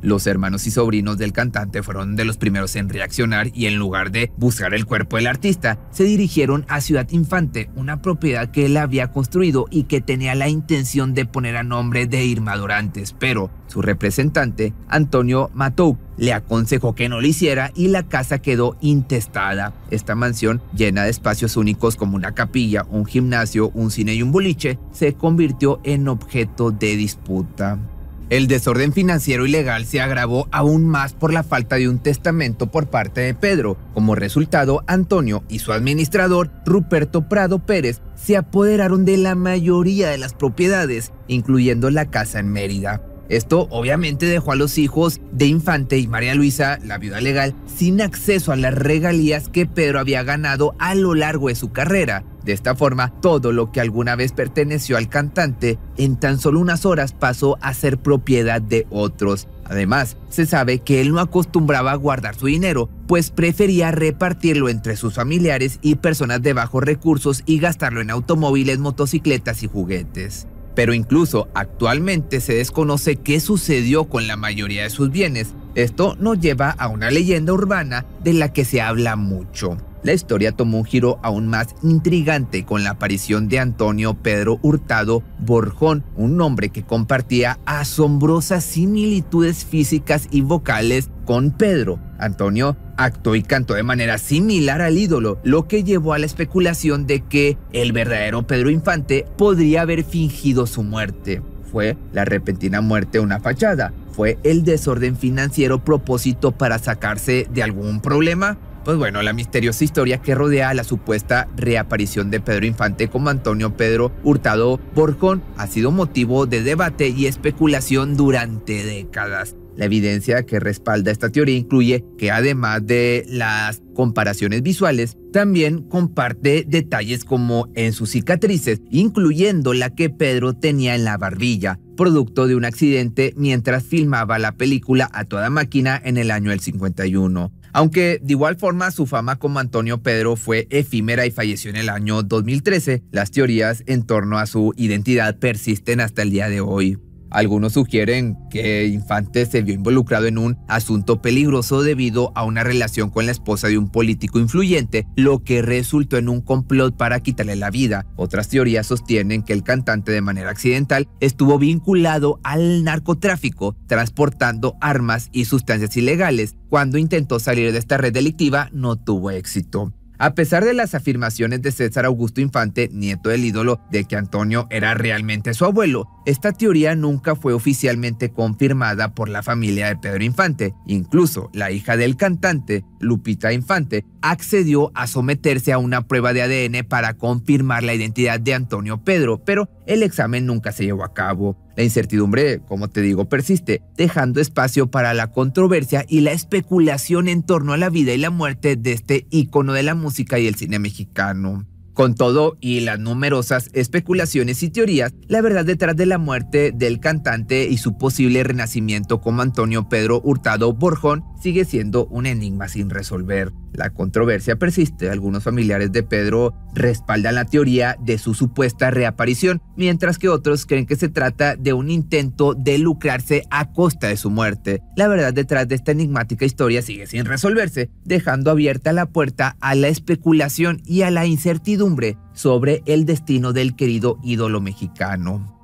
Los hermanos y sobrinos del cantante fueron de los primeros en reaccionar y en lugar de buscar el cuerpo del artista, se dirigieron a Ciudad Infante, una propiedad que él había construido y que tenía la intención de poner a nombre de Irma Dorantes, pero su representante, Antonio Matou, le aconsejó que no lo hiciera y la casa quedó intestada. Esta mansión, llena de espacios únicos como una capilla, un gimnasio, un cine y un boliche, se convirtió en objeto de disputa. El desorden financiero y legal se agravó aún más por la falta de un testamento por parte de Pedro. Como resultado, Antonio y su administrador, Ruperto Prado Pérez, se apoderaron de la mayoría de las propiedades, incluyendo la casa en Mérida. Esto obviamente dejó a los hijos de Infante y María Luisa, la viuda legal, sin acceso a las regalías que Pedro había ganado a lo largo de su carrera. De esta forma, todo lo que alguna vez perteneció al cantante, en tan solo unas horas pasó a ser propiedad de otros. Además, se sabe que él no acostumbraba a guardar su dinero, pues prefería repartirlo entre sus familiares y personas de bajos recursos y gastarlo en automóviles, motocicletas y juguetes. Pero incluso actualmente se desconoce qué sucedió con la mayoría de sus bienes. Esto nos lleva a una leyenda urbana de la que se habla mucho. La historia tomó un giro aún más intrigante con la aparición de Antonio Pedro Hurtado Borjón, un hombre que compartía asombrosas similitudes físicas y vocales con Pedro. Antonio actuó y cantó de manera similar al ídolo, lo que llevó a la especulación de que el verdadero Pedro Infante podría haber fingido su muerte. ¿Fue la repentina muerte una fachada? ¿Fue el desorden financiero propósito para sacarse de algún problema? Pues bueno, la misteriosa historia que rodea a la supuesta reaparición de Pedro Infante como Antonio Pedro Hurtado Borjón ha sido motivo de debate y especulación durante décadas. La evidencia que respalda esta teoría incluye que además de las comparaciones visuales, también comparte detalles como en sus cicatrices, incluyendo la que Pedro tenía en la barbilla, producto de un accidente mientras filmaba la película A Toda Máquina en el año del cincuenta y uno. Aunque de igual forma su fama como Antonio Pedro fue efímera y falleció en el año dos mil trece, las teorías en torno a su identidad persisten hasta el día de hoy. Algunos sugieren que Infante se vio involucrado en un asunto peligroso debido a una relación con la esposa de un político influyente, lo que resultó en un complot para quitarle la vida. Otras teorías sostienen que el cantante de manera accidental estuvo vinculado al narcotráfico, transportando armas y sustancias ilegales. Cuando intentó salir de esta red delictiva, no tuvo éxito. A pesar de las afirmaciones de César Augusto Infante, nieto del ídolo, de que Antonio era realmente su abuelo, esta teoría nunca fue oficialmente confirmada por la familia de Pedro Infante. Incluso la hija del cantante, Lupita Infante, accedió a someterse a una prueba de A D N para confirmar la identidad de Antonio Pedro, pero el examen nunca se llevó a cabo. La incertidumbre, como te digo, persiste, dejando espacio para la controversia y la especulación en torno a la vida y la muerte de este ícono de la música y el cine mexicano. Con todo y las numerosas especulaciones y teorías, la verdad detrás de la muerte del cantante y su posible renacimiento como Antonio Pedro Hurtado Borjón sigue siendo un enigma sin resolver. La controversia persiste. Algunos familiares de Pedro respaldan la teoría de su supuesta reaparición, mientras que otros creen que se trata de un intento de lucrarse a costa de su muerte. La verdad detrás de esta enigmática historia sigue sin resolverse, dejando abierta la puerta a la especulación y a la incertidumbre sobre el destino del querido ídolo mexicano.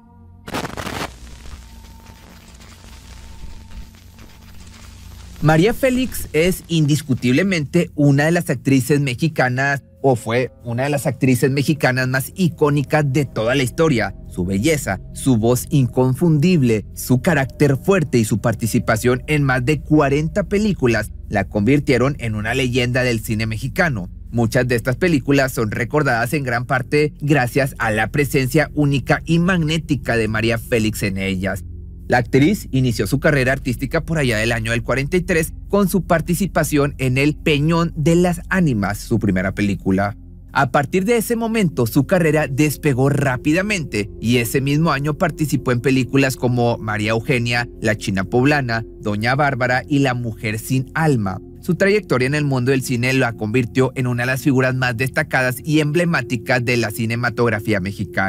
María Félix es indiscutiblemente una de las actrices mexicanas, o fue una de las actrices mexicanas más icónicas de toda la historia. Su belleza, su voz inconfundible, su carácter fuerte y su participación en más de cuarenta películas la convirtieron en una leyenda del cine mexicano. Muchas de estas películas son recordadas en gran parte gracias a la presencia única y magnética de María Félix en ellas. La actriz inició su carrera artística por allá del año del cuarenta y tres con su participación en El Peñón de las Ánimas, su primera película. A partir de ese momento, su carrera despegó rápidamente y ese mismo año participó en películas como María Eugenia, La China Poblana, Doña Bárbara y La Mujer sin Alma. Su trayectoria en el mundo del cine la convirtió en una de las figuras más destacadas y emblemáticas de la cinematografía mexicana.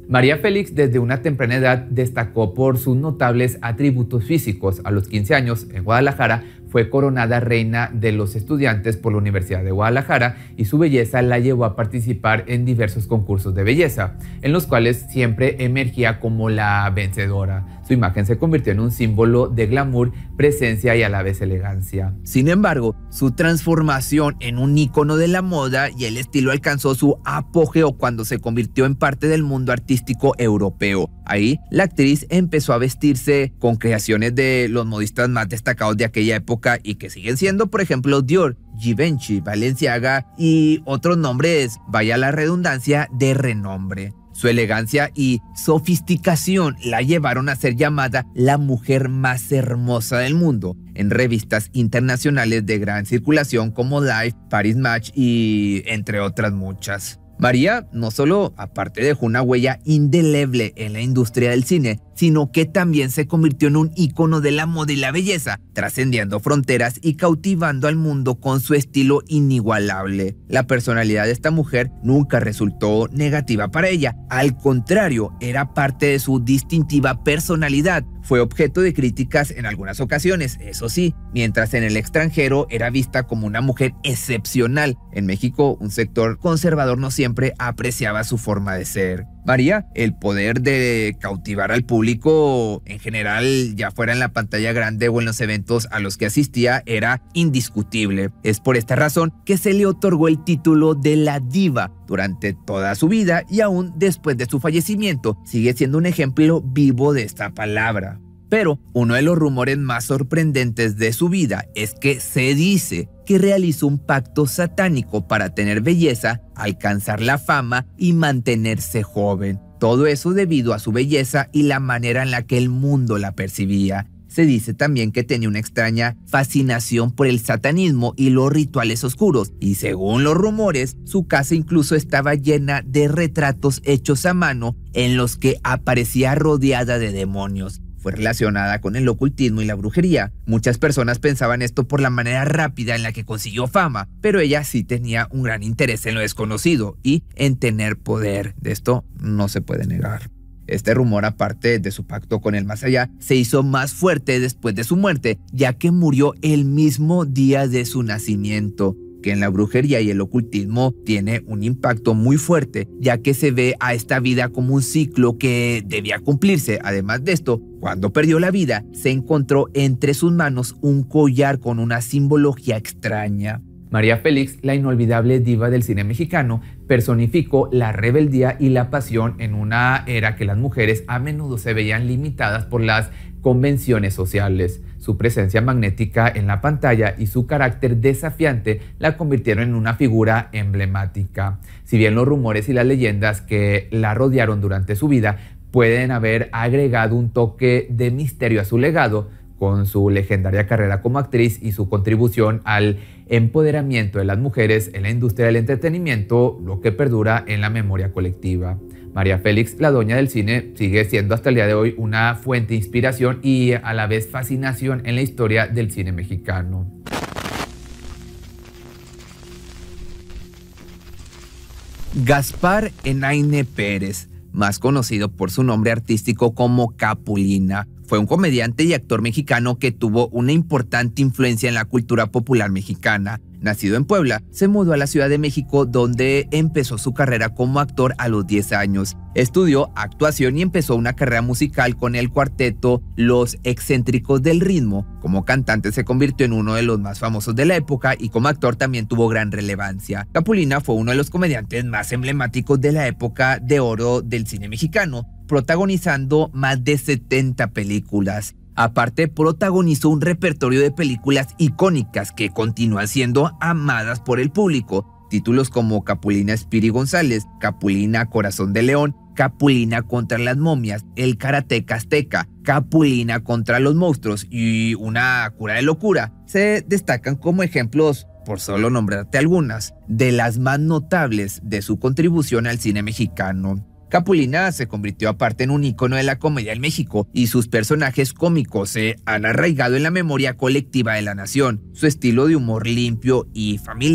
María Félix desde una temprana edad destacó por sus notables atributos físicos. A los quince años, en Guadalajara, fue coronada reina de los estudiantes por la Universidad de Guadalajara y su belleza la llevó a participar en diversos concursos de belleza, en los cuales siempre emergía como la vencedora. Su imagen se convirtió en un símbolo de glamour, presencia y a la vez elegancia. Sin embargo, su transformación en un ícono de la moda y el estilo alcanzó su apogeo cuando se convirtió en parte del mundo artístico europeo. Ahí, la actriz empezó a vestirse con creaciones de los modistas más destacados de aquella época y que siguen siendo, por ejemplo, Dior, Givenchy, Balenciaga y otros nombres, vaya la redundancia, de renombre. Su elegancia y sofisticación la llevaron a ser llamada la mujer más hermosa del mundo en revistas internacionales de gran circulación como Life, Paris Match y entre otras muchas. María no solo, aparte, dejó una huella indeleble en la industria del cine, sino que también se convirtió en un ícono de la moda y la belleza, trascendiendo fronteras y cautivando al mundo con su estilo inigualable. La personalidad de esta mujer nunca resultó negativa para ella, al contrario, era parte de su distintiva personalidad. Fue objeto de críticas en algunas ocasiones, eso sí, mientras en el extranjero era vista como una mujer excepcional. En México, un sector conservador no siempre apreciaba su forma de ser. María, el poder de cautivar al público en general, ya fuera en la pantalla grande o en los eventos a los que asistía, era indiscutible. Es por esta razón que se le otorgó el título de la diva durante toda su vida y aún después de su fallecimiento sigue siendo un ejemplo vivo de esta palabra. Pero uno de los rumores más sorprendentes de su vida es que se dice que realizó un pacto satánico para tener belleza, alcanzar la fama y mantenerse joven. Todo eso debido a su belleza y la manera en la que el mundo la percibía. Se dice también que tenía una extraña fascinación por el satanismo y los rituales oscuros, y según los rumores, su casa incluso estaba llena de retratos hechos a mano en los que aparecía rodeada de demonios. Fue relacionada con el ocultismo y la brujería. Muchas personas pensaban esto por la manera rápida en la que consiguió fama, pero ella sí tenía un gran interés en lo desconocido y en tener poder. De esto no se puede negar. Este rumor, aparte de su pacto con el más allá, se hizo más fuerte después de su muerte, ya que murió el mismo día de su nacimiento, que en la brujería y el ocultismo tiene un impacto muy fuerte, ya que se ve a esta vida como un ciclo que debía cumplirse. Además de esto, cuando perdió la vida, se encontró entre sus manos un collar con una simbología extraña. María Félix, la inolvidable diva del cine mexicano, personificó la rebeldía y la pasión en una era que las mujeres a menudo se veían limitadas por las convenciones sociales. Su presencia magnética en la pantalla y su carácter desafiante la convirtieron en una figura emblemática. Si bien los rumores y las leyendas que la rodearon durante su vida pueden haber agregado un toque de misterio a su legado, con su legendaria carrera como actriz y su contribución al empoderamiento de las mujeres en la industria del entretenimiento, lo que perdura en la memoria colectiva. María Félix, la doña del cine, sigue siendo hasta el día de hoy una fuente de inspiración y a la vez fascinación en la historia del cine mexicano. Gaspar Enaine Pérez, más conocido por su nombre artístico como Capulina, fue un comediante y actor mexicano que tuvo una importante influencia en la cultura popular mexicana. Nacido en Puebla, se mudó a la Ciudad de México, donde empezó su carrera como actor a los diez años. Estudió actuación y empezó una carrera musical con el cuarteto Los Excéntricos del Ritmo. Como cantante se convirtió en uno de los más famosos de la época y como actor también tuvo gran relevancia. Capulina fue uno de los comediantes más emblemáticos de la época de oro del cine mexicano, protagonizando más de setenta películas. Aparte, protagonizó un repertorio de películas icónicas que continúan siendo amadas por el público. Títulos como Capulina Espiri González, Capulina Corazón de León, Capulina contra las momias, El Karateka Azteca, Capulina contra los monstruos y Una cura de locura se destacan como ejemplos, por solo nombrarte algunas, de las más notables de su contribución al cine mexicano. Capulina se convirtió aparte en un ícono de la comedia en México y sus personajes cómicos se han arraigado en la memoria colectiva de la nación. Su estilo de humor limpio y familiar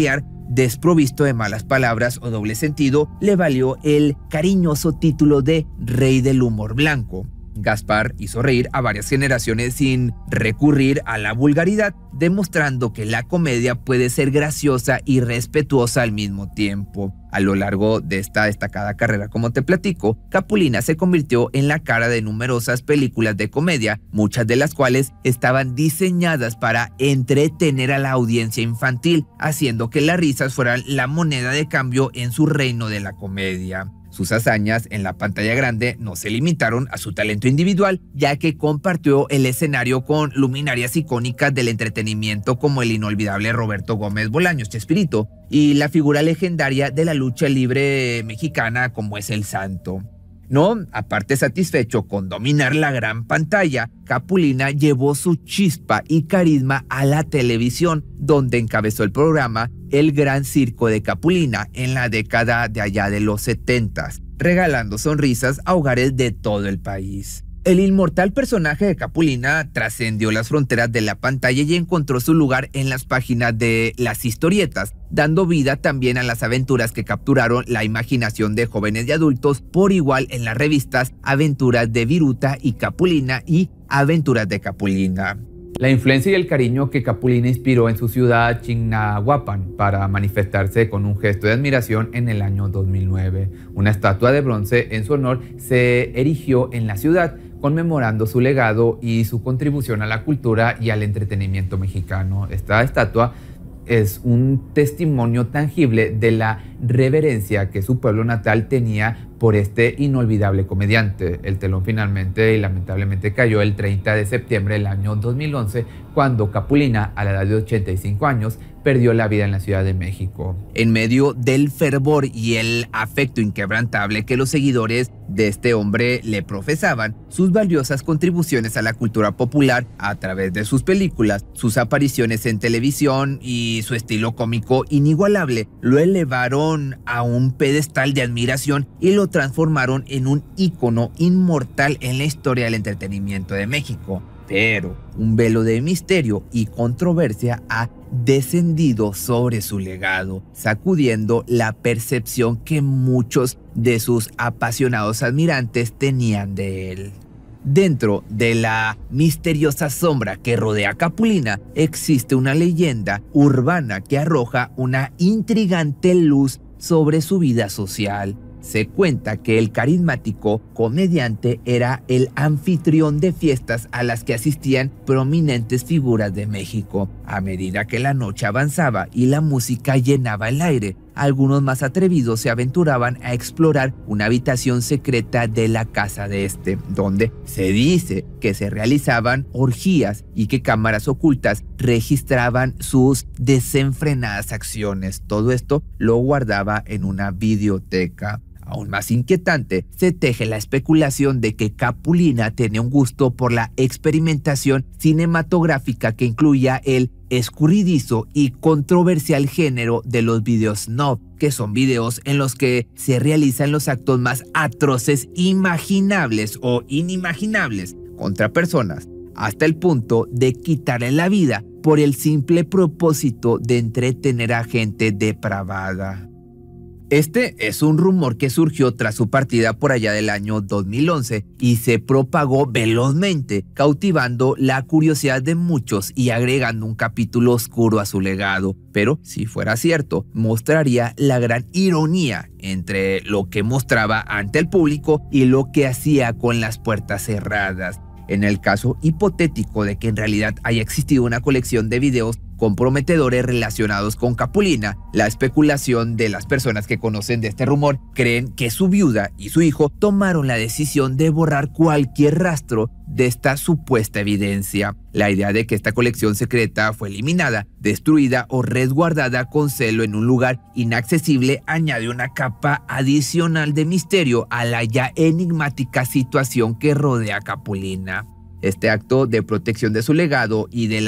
desprovisto de malas palabras o doble sentido, le valió el cariñoso título de Rey del Humor Blanco. Gaspar hizo reír a varias generaciones sin recurrir a la vulgaridad, demostrando que la comedia puede ser graciosa y respetuosa al mismo tiempo. A lo largo de esta destacada carrera, como te platico, Capulina se convirtió en la cara de numerosas películas de comedia, muchas de las cuales estaban diseñadas para entretener a la audiencia infantil, haciendo que las risas fueran la moneda de cambio en su reino de la comedia. Sus hazañas en la pantalla grande no se limitaron a su talento individual, ya que compartió el escenario con luminarias icónicas del entretenimiento como el inolvidable Roberto Gómez Bolaños, Chespirito, y la figura legendaria de la lucha libre mexicana como es el Santo. No, aparte satisfecho con dominar la gran pantalla, Capulina llevó su chispa y carisma a la televisión, donde encabezó el programa El Gran Circo de Capulina en la década de allá de los setentas, regalando sonrisas a hogares de todo el país. El inmortal personaje de Capulina trascendió las fronteras de la pantalla y encontró su lugar en las páginas de las historietas, dando vida también a las aventuras que capturaron la imaginación de jóvenes y adultos por igual en las revistas Aventuras de Viruta y Capulina y Aventuras de Capulina. La influencia y el cariño que Capulina inspiró en su ciudad Chignahuapan para manifestarse con un gesto de admiración en el año dos mil nueve. Una estatua de bronce en su honor se erigió en la ciudad, conmemorando su legado y su contribución a la cultura y al entretenimiento mexicano. Esta estatua es un testimonio tangible de la reverencia que su pueblo natal tenía por este inolvidable comediante. El telón finalmente y lamentablemente cayó el treinta de septiembre del año dos mil once, cuando Capulina, a la edad de ochenta y cinco años, perdió la vida en la Ciudad de México. En medio del fervor y el afecto inquebrantable que los seguidores de este hombre le profesaban, sus valiosas contribuciones a la cultura popular a través de sus películas, sus apariciones en televisión y su estilo cómico inigualable lo elevaron a un pedestal de admiración y lo transformaron en un ícono inmortal en la historia del entretenimiento de México. Pero un velo de misterio y controversia ha descendido sobre su legado, sacudiendo la percepción que muchos de sus apasionados admirantes tenían de él. Dentro de la misteriosa sombra que rodea a Capulina existe una leyenda urbana que arroja una intrigante luz sobre su vida social. Se cuenta que el carismático comediante era el anfitrión de fiestas a las que asistían prominentes figuras de México. A medida que la noche avanzaba y la música llenaba el aire, algunos más atrevidos se aventuraban a explorar una habitación secreta de la casa de este, donde se dice que se realizaban orgías y que cámaras ocultas registraban sus desenfrenadas acciones. Todo esto lo guardaba en una videoteca. Aún más inquietante, se teje la especulación de que Capulina tenía un gusto por la experimentación cinematográfica que incluía el escurridizo y controversial género de los videos snuff, que son videos en los que se realizan los actos más atroces imaginables o inimaginables contra personas, hasta el punto de quitarle la vida por el simple propósito de entretener a gente depravada. Este es un rumor que surgió tras su partida por allá del año dos mil once y se propagó velozmente, cautivando la curiosidad de muchos y agregando un capítulo oscuro a su legado. Pero, si fuera cierto, mostraría la gran ironía entre lo que mostraba ante el público y lo que hacía con las puertas cerradas. En el caso hipotético de que en realidad haya existido una colección de videos comprometedores relacionados con Capulina, la especulación de las personas que conocen de este rumor creen que su viuda y su hijo tomaron la decisión de borrar cualquier rastro de esta supuesta evidencia. La idea de que esta colección secreta fue eliminada, destruida o resguardada con celo en un lugar inaccesible añade una capa adicional de misterio a la ya enigmática situación que rodea a Capulina. Este acto de protección de su legado y de la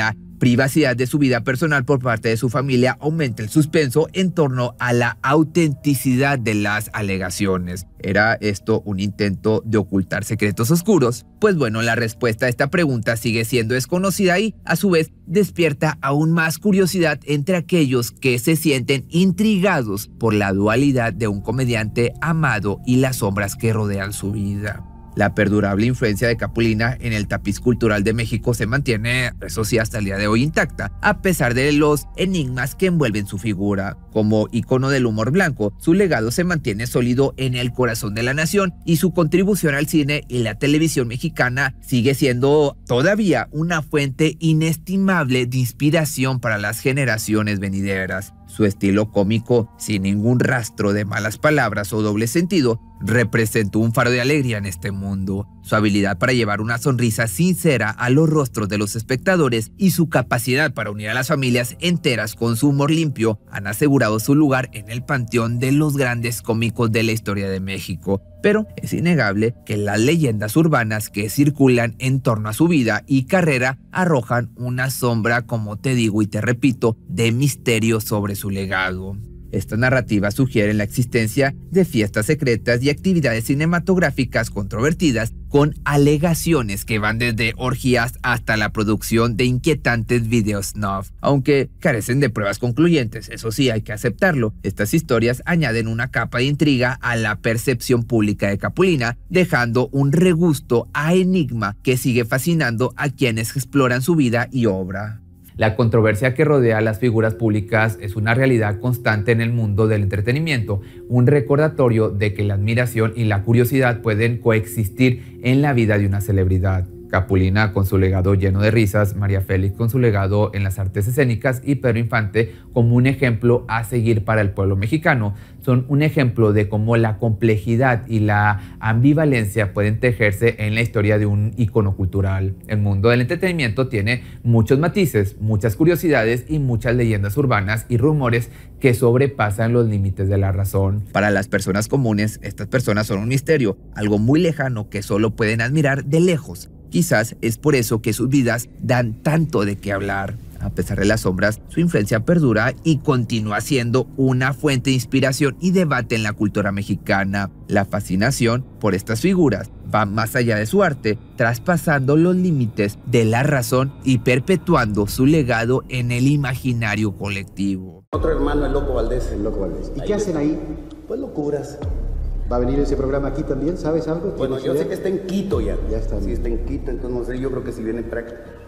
privacidad de su vida personal por parte de su familia aumenta el suspenso en torno a la autenticidad de las alegaciones. ¿Era esto un intento de ocultar secretos oscuros? Pues bueno, la respuesta a esta pregunta sigue siendo desconocida y, a su vez, despierta aún más curiosidad entre aquellos que se sienten intrigados por la dualidad de un comediante amado y las sombras que rodean su vida. La perdurable influencia de Capulina en el tapiz cultural de México se mantiene, eso sí, hasta el día de hoy intacta, a pesar de los enigmas que envuelven su figura. Como ícono del humor blanco, su legado se mantiene sólido en el corazón de la nación y su contribución al cine y la televisión mexicana sigue siendo todavía una fuente inestimable de inspiración para las generaciones venideras. Su estilo cómico, sin ningún rastro de malas palabras o doble sentido, representó un faro de alegría en este mundo. Su habilidad para llevar una sonrisa sincera a los rostros de los espectadores y su capacidad para unir a las familias enteras con su humor limpio han asegurado su lugar en el panteón de los grandes cómicos de la historia de México. Pero es innegable que las leyendas urbanas que circulan en torno a su vida y carrera arrojan una sombra, como te digo y te repito, de misterio sobre su legado. Esta narrativa sugiere la existencia de fiestas secretas y actividades cinematográficas controvertidas con alegaciones que van desde orgías hasta la producción de inquietantes videos snuff. Aunque carecen de pruebas concluyentes, eso sí hay que aceptarlo, estas historias añaden una capa de intriga a la percepción pública de Capulina, dejando un regusto a enigma que sigue fascinando a quienes exploran su vida y obra. La controversia que rodea a las figuras públicas es una realidad constante en el mundo del entretenimiento, un recordatorio de que la admiración y la curiosidad pueden coexistir en la vida de una celebridad. Capulina con su legado lleno de risas, María Félix con su legado en las artes escénicas y Pedro Infante como un ejemplo a seguir para el pueblo mexicano son un ejemplo de cómo la complejidad y la ambivalencia pueden tejerse en la historia de un ícono cultural. El mundo del entretenimiento tiene muchos matices, muchas curiosidades y muchas leyendas urbanas y rumores que sobrepasan los límites de la razón. Para las personas comunes, estas personas son un misterio, algo muy lejano que solo pueden admirar de lejos. Quizás es por eso que sus vidas dan tanto de qué hablar. A pesar de las sombras, su influencia perdura y continúa siendo una fuente de inspiración y debate en la cultura mexicana. La fascinación por estas figuras va más allá de su arte, traspasando los límites de la razón y perpetuando su legado en el imaginario colectivo. Otro hermano, el Loco Valdés. El Loco Valdés. ¿Y ahí qué hacen ahí? Pues locuras. ¿Va a venir ese programa aquí también? ¿Sabes algo? Bueno, yo idea? sé que está en Quito ya. Ya está. Sí, está en Quito, entonces no sé, yo creo que si viene track.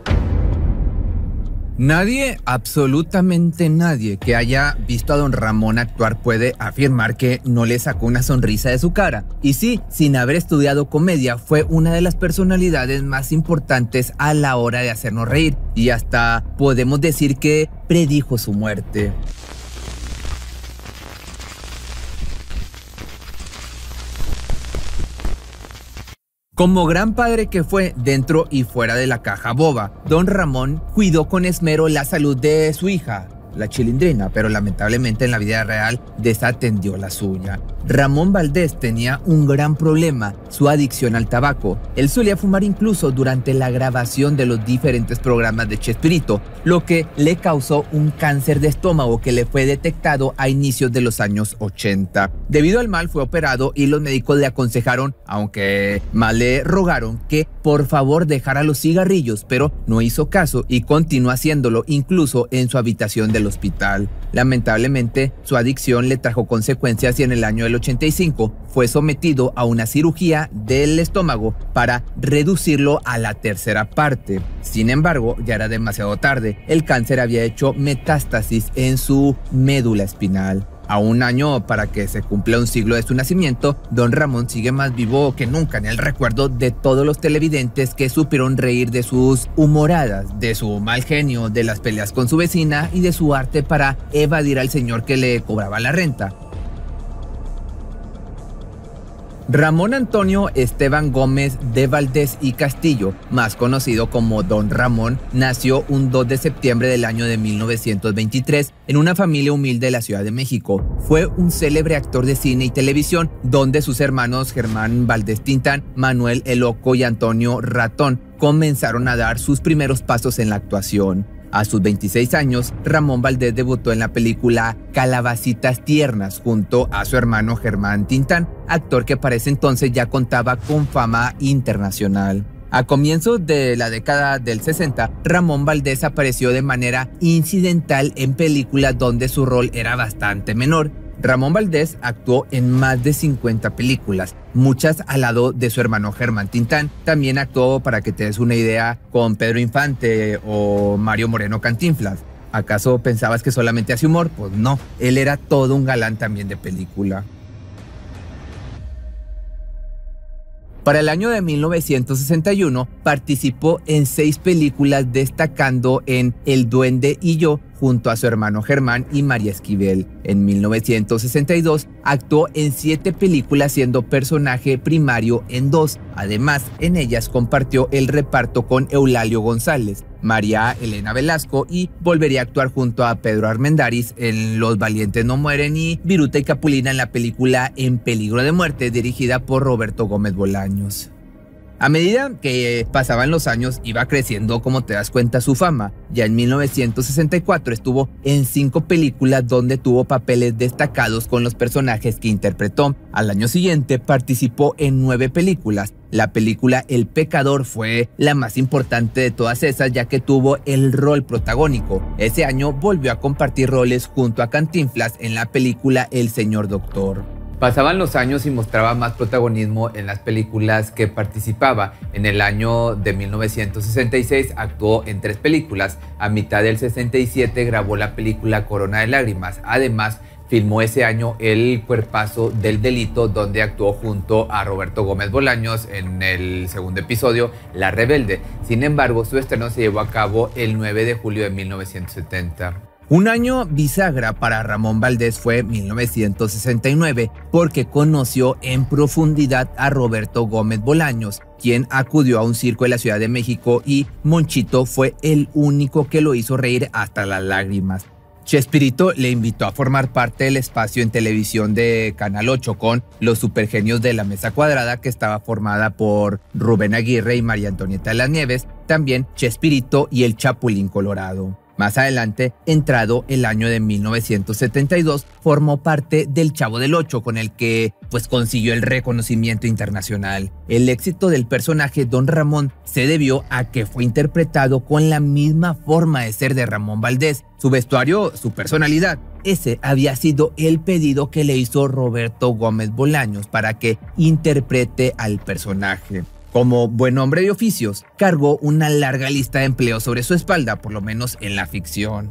Nadie, absolutamente nadie que haya visto a don Ramón actuar puede afirmar que no le sacó una sonrisa de su cara. Y sí, sin haber estudiado comedia, fue una de las personalidades más importantes a la hora de hacernos reír. Y hasta podemos decir que predijo su muerte. Como gran padre que fue dentro y fuera de la caja boba, don Ramón cuidó con esmero la salud de su hija, la Chilindrina, pero lamentablemente en la vida real desatendió la suya. Ramón Valdés tenía un gran problema, su adicción al tabaco. Él solía fumar incluso durante la grabación de los diferentes programas de Chespirito, lo que le causó un cáncer de estómago que le fue detectado a inicios de los años ochenta. Debido al mal fue operado y los médicos le aconsejaron, aunque mal le rogaron, que por favor dejara los cigarrillos, pero no hizo caso y continuó haciéndolo incluso en su habitación del hospital. Lamentablemente, su adicción le trajo consecuencias y en el año del ochenta y cinco fue sometido a una cirugía del estómago para reducirlo a la tercera parte. Sin embargo, ya era demasiado tarde. El cáncer había hecho metástasis en su médula espinal. A un año para que se cumpla un siglo de su nacimiento, don Ramón sigue más vivo que nunca en el recuerdo de todos los televidentes que supieron reír de sus humoradas, de su mal genio, de las peleas con su vecina y de su arte para evadir al señor que le cobraba la renta. Ramón Antonio Esteban Gómez de Valdés y Castillo, más conocido como Don Ramón, nació un dos de septiembre del año de mil novecientos veintitrés en una familia humilde de la Ciudad de México. Fue un célebre actor de cine y televisión, donde sus hermanos Germán Valdés Tintán, Manuel el Loco y Antonio Ratón comenzaron a dar sus primeros pasos en la actuación. A sus veintiséis años, Ramón Valdés debutó en la película Calabacitas Tiernas junto a su hermano Germán Tintán, actor que para ese entonces ya contaba con fama internacional. A comienzos de la década del sesenta, Ramón Valdés apareció de manera incidental en películas donde su rol era bastante menor. Ramón Valdés actuó en más de cincuenta películas, muchas al lado de su hermano Germán Tintán. También actuó, para que te des una idea, con Pedro Infante o Mario Moreno Cantinflas. ¿Acaso pensabas que solamente hacía humor? Pues no, él era todo un galán también de película. Para el año de mil novecientos sesenta y uno participó en seis películas, destacando en El Duende y yo junto a su hermano Germán y María Esquivel. En mil novecientos sesenta y dos actuó en siete películas siendo personaje primario en dos. Además, en ellas compartió el reparto con Eulalio González, María Elena Velasco y volvería a actuar junto a Pedro Armendáriz en Los Valientes No Mueren y Viruta y Capulina en la película En Peligro de Muerte, dirigida por Roberto Gómez Bolaños. A medida que pasaban los años, iba creciendo, como te das cuenta, su fama. Ya en mil novecientos sesenta y cuatro estuvo en cinco películas donde tuvo papeles destacados con los personajes que interpretó. Al año siguiente participó en nueve películas. La película El Pecador fue la más importante de todas esas, ya que tuvo el rol protagónico. Ese año volvió a compartir roles junto a Cantinflas en la película El Señor Doctor. Pasaban los años y mostraba más protagonismo en las películas que participaba. En el año de mil novecientos sesenta y seis actuó en tres películas. A mitad del sesenta y siete grabó la película Corona de Lágrimas. Además, filmó ese año El Cuerpazo del Delito, donde actuó junto a Roberto Gómez Bolaños en el segundo episodio, La Rebelde. Sin embargo, su estreno se llevó a cabo el nueve de julio de mil novecientos setenta. Un año bisagra para Ramón Valdés fue mil novecientos sesenta y nueve, porque conoció en profundidad a Roberto Gómez Bolaños, quien acudió a un circo en la Ciudad de México y Monchito fue el único que lo hizo reír hasta las lágrimas. Chespirito le invitó a formar parte del espacio en televisión de Canal ocho con Los Supergenios de la Mesa Cuadrada, que estaba formada por Rubén Aguirre y María Antonieta de las Nieves, también Chespirito y el Chapulín Colorado. Más adelante, entrado el año de mil novecientos setenta y dos, formó parte del Chavo del Ocho, con el que pues consiguió el reconocimiento internacional. El éxito del personaje Don Ramón se debió a que fue interpretado con la misma forma de ser de Ramón Valdés. Su vestuario, su personalidad, ese había sido el pedido que le hizo Roberto Gómez Bolaños para que interprete al personaje. Como buen hombre de oficios, cargó una larga lista de empleos sobre su espalda, por lo menos en la ficción.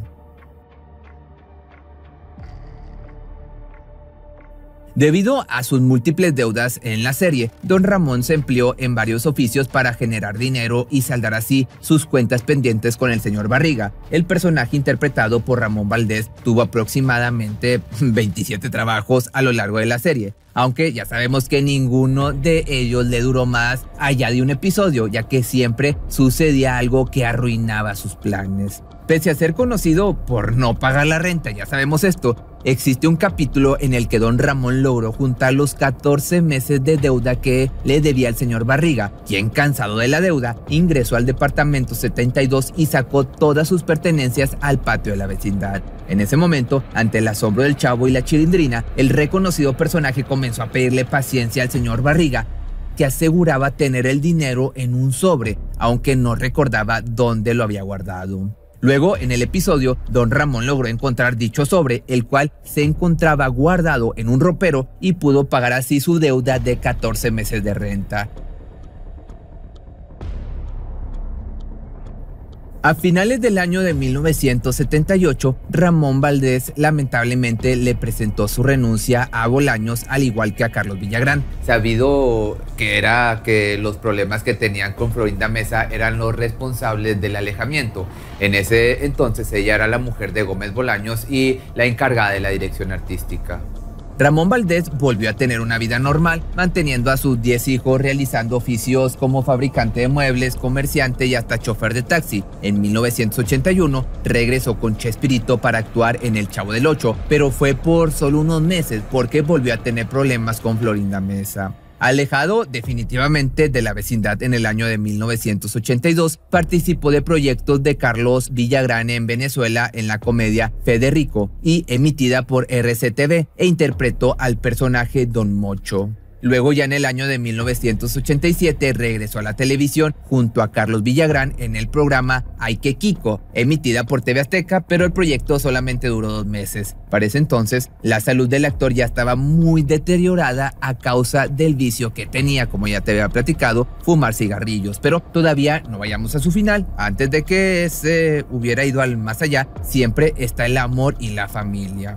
Debido a sus múltiples deudas en la serie, Don Ramón se empleó en varios oficios para generar dinero y saldar así sus cuentas pendientes con el señor Barriga. El personaje interpretado por Ramón Valdés tuvo aproximadamente veintisiete trabajos a lo largo de la serie, aunque ya sabemos que ninguno de ellos le duró más allá de un episodio, ya que siempre sucedía algo que arruinaba sus planes. Pese a ser conocido por no pagar la renta, ya sabemos esto, existe un capítulo en el que Don Ramón logró juntar los catorce meses de deuda que le debía al señor Barriga, quien, cansado de la deuda, ingresó al departamento setenta y dos y sacó todas sus pertenencias al patio de la vecindad. En ese momento, ante el asombro del Chavo y la Chilindrina, el reconocido personaje comenzó a pedirle paciencia al señor Barriga, que aseguraba tener el dinero en un sobre, aunque no recordaba dónde lo había guardado. Luego, en el episodio, Don Ramón logró encontrar dicho sobre, el cual se encontraba guardado en un ropero y pudo pagar así su deuda de catorce meses de renta. A finales del año de mil novecientos setenta y ocho, Ramón Valdés lamentablemente le presentó su renuncia a Bolaños, al igual que a Carlos Villagrán. Sabido que era que los problemas que tenían con Florinda Mesa eran los responsables del alejamiento. En ese entonces ella era la mujer de Gómez Bolaños y la encargada de la dirección artística. Ramón Valdés volvió a tener una vida normal, manteniendo a sus diez hijos, realizando oficios como fabricante de muebles, comerciante y hasta chofer de taxi. En mil novecientos ochenta y uno regresó con Chespirito para actuar en El Chavo del Ocho, pero fue por solo unos meses porque volvió a tener problemas con Florinda Mesa. Alejado definitivamente de la vecindad en el año de mil novecientos ochenta y dos, participó de proyectos de Carlos Villagrán en Venezuela en la comedia Federico y emitida por R C T V, e interpretó al personaje Don Mocho. Luego, ya en el año de mil novecientos ochenta y siete, regresó a la televisión junto a Carlos Villagrán en el programa Ay que Kiko, emitida por T V Azteca, pero el proyecto solamente duró dos meses. Para ese entonces, la salud del actor ya estaba muy deteriorada a causa del vicio que tenía, como ya te había platicado, fumar cigarrillos. Pero todavía no vayamos a su final. Antes de que se hubiera ido al más allá, siempre está el amor y la familia.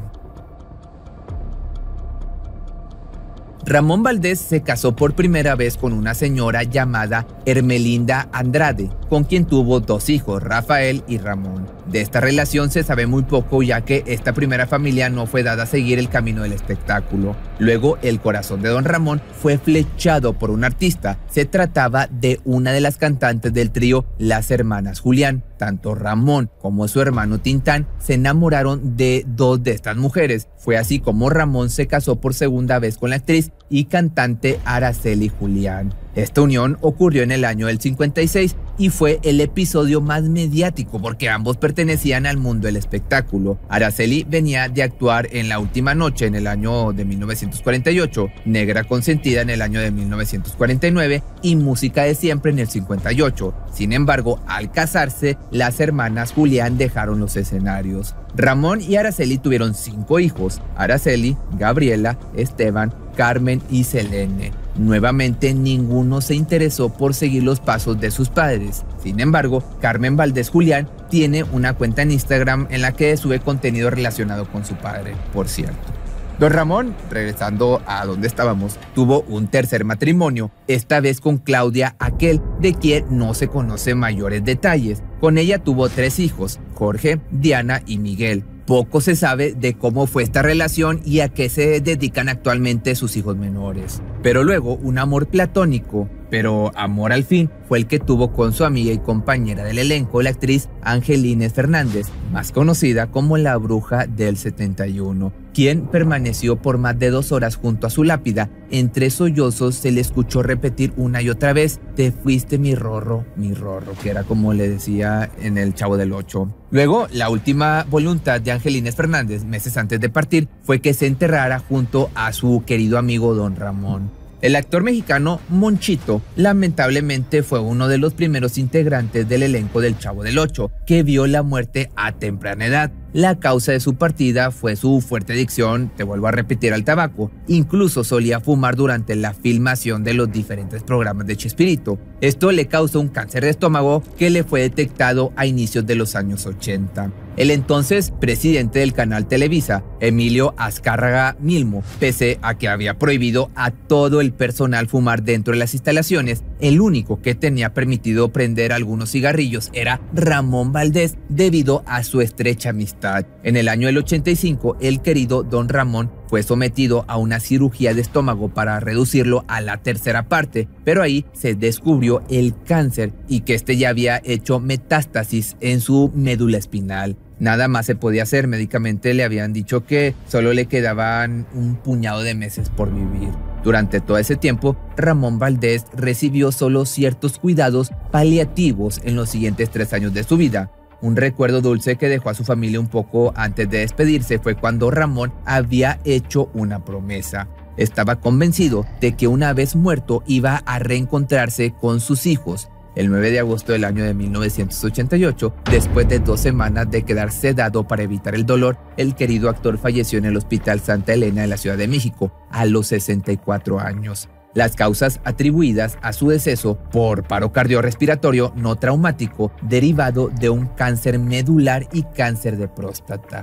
Ramón Valdés se casó por primera vez con una señora llamada Hermelinda Andrade, con quien tuvo dos hijos, Rafael y Ramón. De esta relación se sabe muy poco, ya que esta primera familia no fue dada a seguir el camino del espectáculo. Luego, el corazón de don Ramón fue flechado por un artista. Se trataba de una de las cantantes del trío Las Hermanas Julián. Tanto Ramón como su hermano Tintán se enamoraron de dos de estas mujeres. Fue así como Ramón se casó por segunda vez con la actriz y cantante Araceli Julián. Esta unión ocurrió en el año del cincuenta y seis y fue el episodio más mediático porque ambos pertenecían al mundo del espectáculo. Araceli venía de actuar en La Última Noche en el año de mil novecientos cuarenta y ocho, Negra Consentida en el año de mil novecientos cuarenta y nueve y Música de Siempre en el cincuenta y ocho. Sin embargo, al casarse, las hermanas Julián dejaron los escenarios. Ramón y Araceli tuvieron cinco hijos: Araceli, Gabriela, Esteban, Carmen y Selene. Nuevamente, ninguno se interesó por seguir los pasos de sus padres. Sin embargo, Carmen Valdés Julián tiene una cuenta en Instagram en la que sube contenido relacionado con su padre, por cierto. Don Ramón, regresando a donde estábamos, tuvo un tercer matrimonio, esta vez con Claudia Aquel, de quien no se conocen mayores detalles. Con ella tuvo tres hijos, Jorge, Diana y Miguel. Poco se sabe de cómo fue esta relación y a qué se dedican actualmente sus hijos menores. Pero luego, un amor platónico, pero amor al fin, fue el que tuvo con su amiga y compañera del elenco, la actriz Angelines Fernández, más conocida como la Bruja del setenta y uno, quien permaneció por más de dos horas junto a su lápida. Entre sollozos se le escuchó repetir una y otra vez: "Te fuiste mi Rorro, mi Rorro", que era como le decía en El Chavo del Ocho. Luego, la última voluntad de Angelines Fernández, meses antes de partir, fue que se enterrara junto a su querido amigo Don Ramón. El actor mexicano Monchito lamentablemente fue uno de los primeros integrantes del elenco del Chavo del Ocho que vio la muerte a temprana edad. La causa de su partida fue su fuerte adicción, te vuelvo a repetir, al tabaco. Incluso solía fumar durante la filmación de los diferentes programas de Chespirito. Esto le causó un cáncer de estómago que le fue detectado a inicios de los años ochenta. El entonces presidente del canal Televisa, Emilio Azcárraga Milmo, pese a que había prohibido a todo el personal fumar dentro de las instalaciones, el único que tenía permitido prender algunos cigarrillos era Ramón Valdés, debido a su estrecha amistad. En el año del ochenta y cinco, el querido Don Ramón fue sometido a una cirugía de estómago para reducirlo a la tercera parte, pero ahí se descubrió el cáncer y que este ya había hecho metástasis en su médula espinal. Nada más se podía hacer, médicamente le habían dicho que solo le quedaban un puñado de meses por vivir. Durante todo ese tiempo, Ramón Valdés recibió solo ciertos cuidados paliativos en los siguientes tres años de su vida. Un recuerdo dulce que dejó a su familia un poco antes de despedirse fue cuando Ramón había hecho una promesa. Estaba convencido de que una vez muerto iba a reencontrarse con sus hijos. El nueve de agosto del año de mil novecientos ochenta y ocho, después de dos semanas de quedar sedado para evitar el dolor, el querido actor falleció en el Hospital Santa Elena de la Ciudad de México a los sesenta y cuatro años. Las causas atribuidas a su deceso por paro cardiorrespiratorio no traumático derivado de un cáncer medular y cáncer de próstata.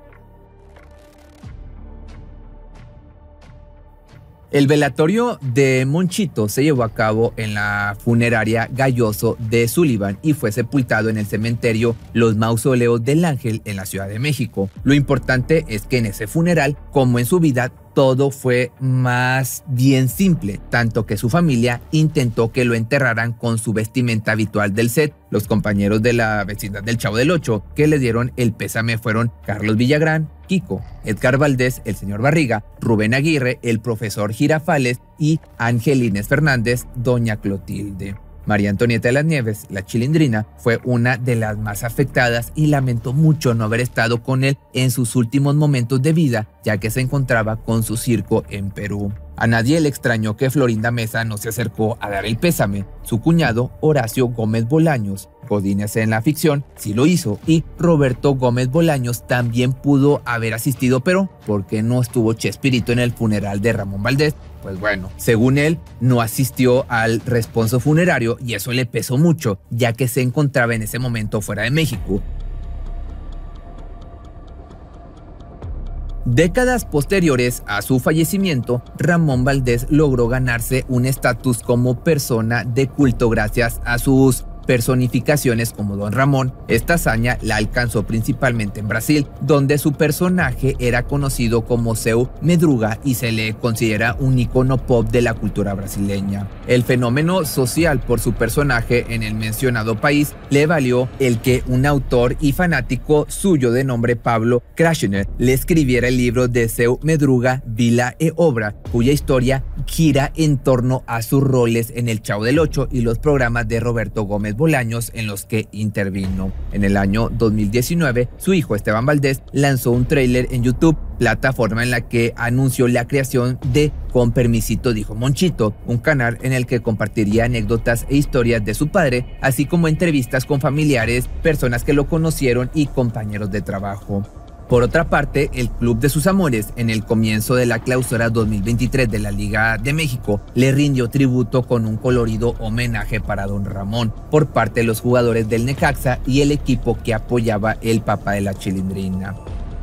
El velatorio de Monchito se llevó a cabo en la funeraria Galloso de Sullivan y fue sepultado en el cementerio Los Mausoleos del Ángel en la Ciudad de México. Lo importante es que en ese funeral, como en su vida, todo fue más bien simple, tanto que su familia intentó que lo enterraran con su vestimenta habitual del set. Los compañeros de la vecindad del Chavo del Ocho que le dieron el pésame fueron Carlos Villagrán, Kiko, Edgar Valdés, el señor Barriga, Rubén Aguirre, el profesor Girafales y Angelines Fernández, doña Clotilde. María Antonieta de las Nieves, la Chilindrina, fue una de las más afectadas y lamentó mucho no haber estado con él en sus últimos momentos de vida, ya que se encontraba con su circo en Perú. A nadie le extrañó que Florinda Mesa no se acercó a dar el pésame. Su cuñado, Horacio Gómez Bolaños, godínez en la ficción, sí lo hizo, y Roberto Gómez Bolaños también pudo haber asistido, pero ¿por qué no estuvo Chespirito en el funeral de Ramón Valdés? Pues bueno, según él, no asistió al responso funerario y eso le pesó mucho, ya que se encontraba en ese momento fuera de México. Décadas posteriores a su fallecimiento, Ramón Valdés logró ganarse un estatus como persona de culto gracias a sus personificaciones como Don Ramón. Esta hazaña la alcanzó principalmente en Brasil, donde su personaje era conocido como Seu Madruga y se le considera un icono pop de la cultura brasileña. El fenómeno social por su personaje en el mencionado país le valió el que un autor y fanático suyo de nombre Pablo Krasner le escribiera el libro de Seu Madruga, Vida e Obra, cuya historia gira en torno a sus roles en el Chavo del Ocho y los programas de Roberto Gómez Bolaños en los que intervino. En el año dos mil diecinueve, su hijo Esteban Valdés lanzó un tráiler en YouTube, plataforma en la que anunció la creación de Con Permisito Dijo Monchito, un canal en el que compartiría anécdotas e historias de su padre, así como entrevistas con familiares, personas que lo conocieron y compañeros de trabajo. Por otra parte, el Club de sus Amores, en el comienzo de la clausura dos mil veintitrés de la Liga de México, le rindió tributo con un colorido homenaje para Don Ramón por parte de los jugadores del Necaxa y el equipo que apoyaba el papá de la Chilindrina.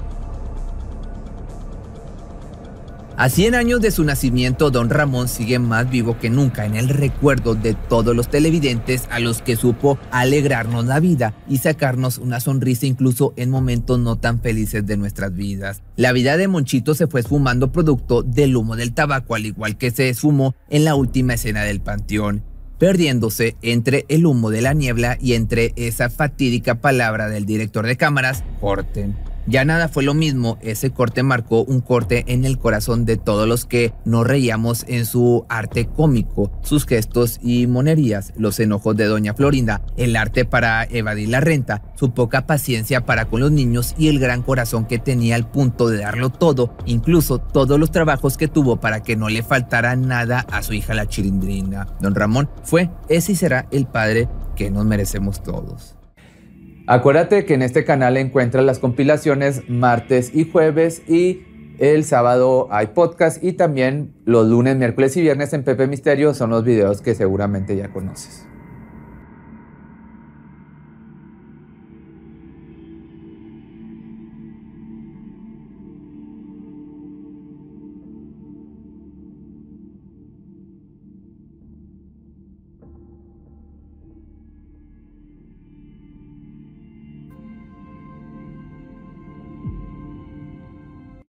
A cien años de su nacimiento, Don Ramón sigue más vivo que nunca en el recuerdo de todos los televidentes a los que supo alegrarnos la vida y sacarnos una sonrisa incluso en momentos no tan felices de nuestras vidas. La vida de Monchito se fue esfumando producto del humo del tabaco, al igual que se esfumó en la última escena del Panteón, perdiéndose entre el humo de la niebla y entre esa fatídica palabra del director de cámaras, corten. Ya nada fue lo mismo, ese corte marcó un corte en el corazón de todos los que nos reíamos en su arte cómico, sus gestos y monerías, los enojos de doña Florinda, el arte para evadir la renta, su poca paciencia para con los niños y el gran corazón que tenía al punto de darlo todo, incluso todos los trabajos que tuvo para que no le faltara nada a su hija la Chilindrina. Don Ramón fue, ese y será el padre que nos merecemos todos. Acuérdate que en este canal encuentras las compilaciones martes y jueves y el sábado hay podcast y también los lunes, miércoles y viernes en Pepe Misterio son los videos que seguramente ya conoces.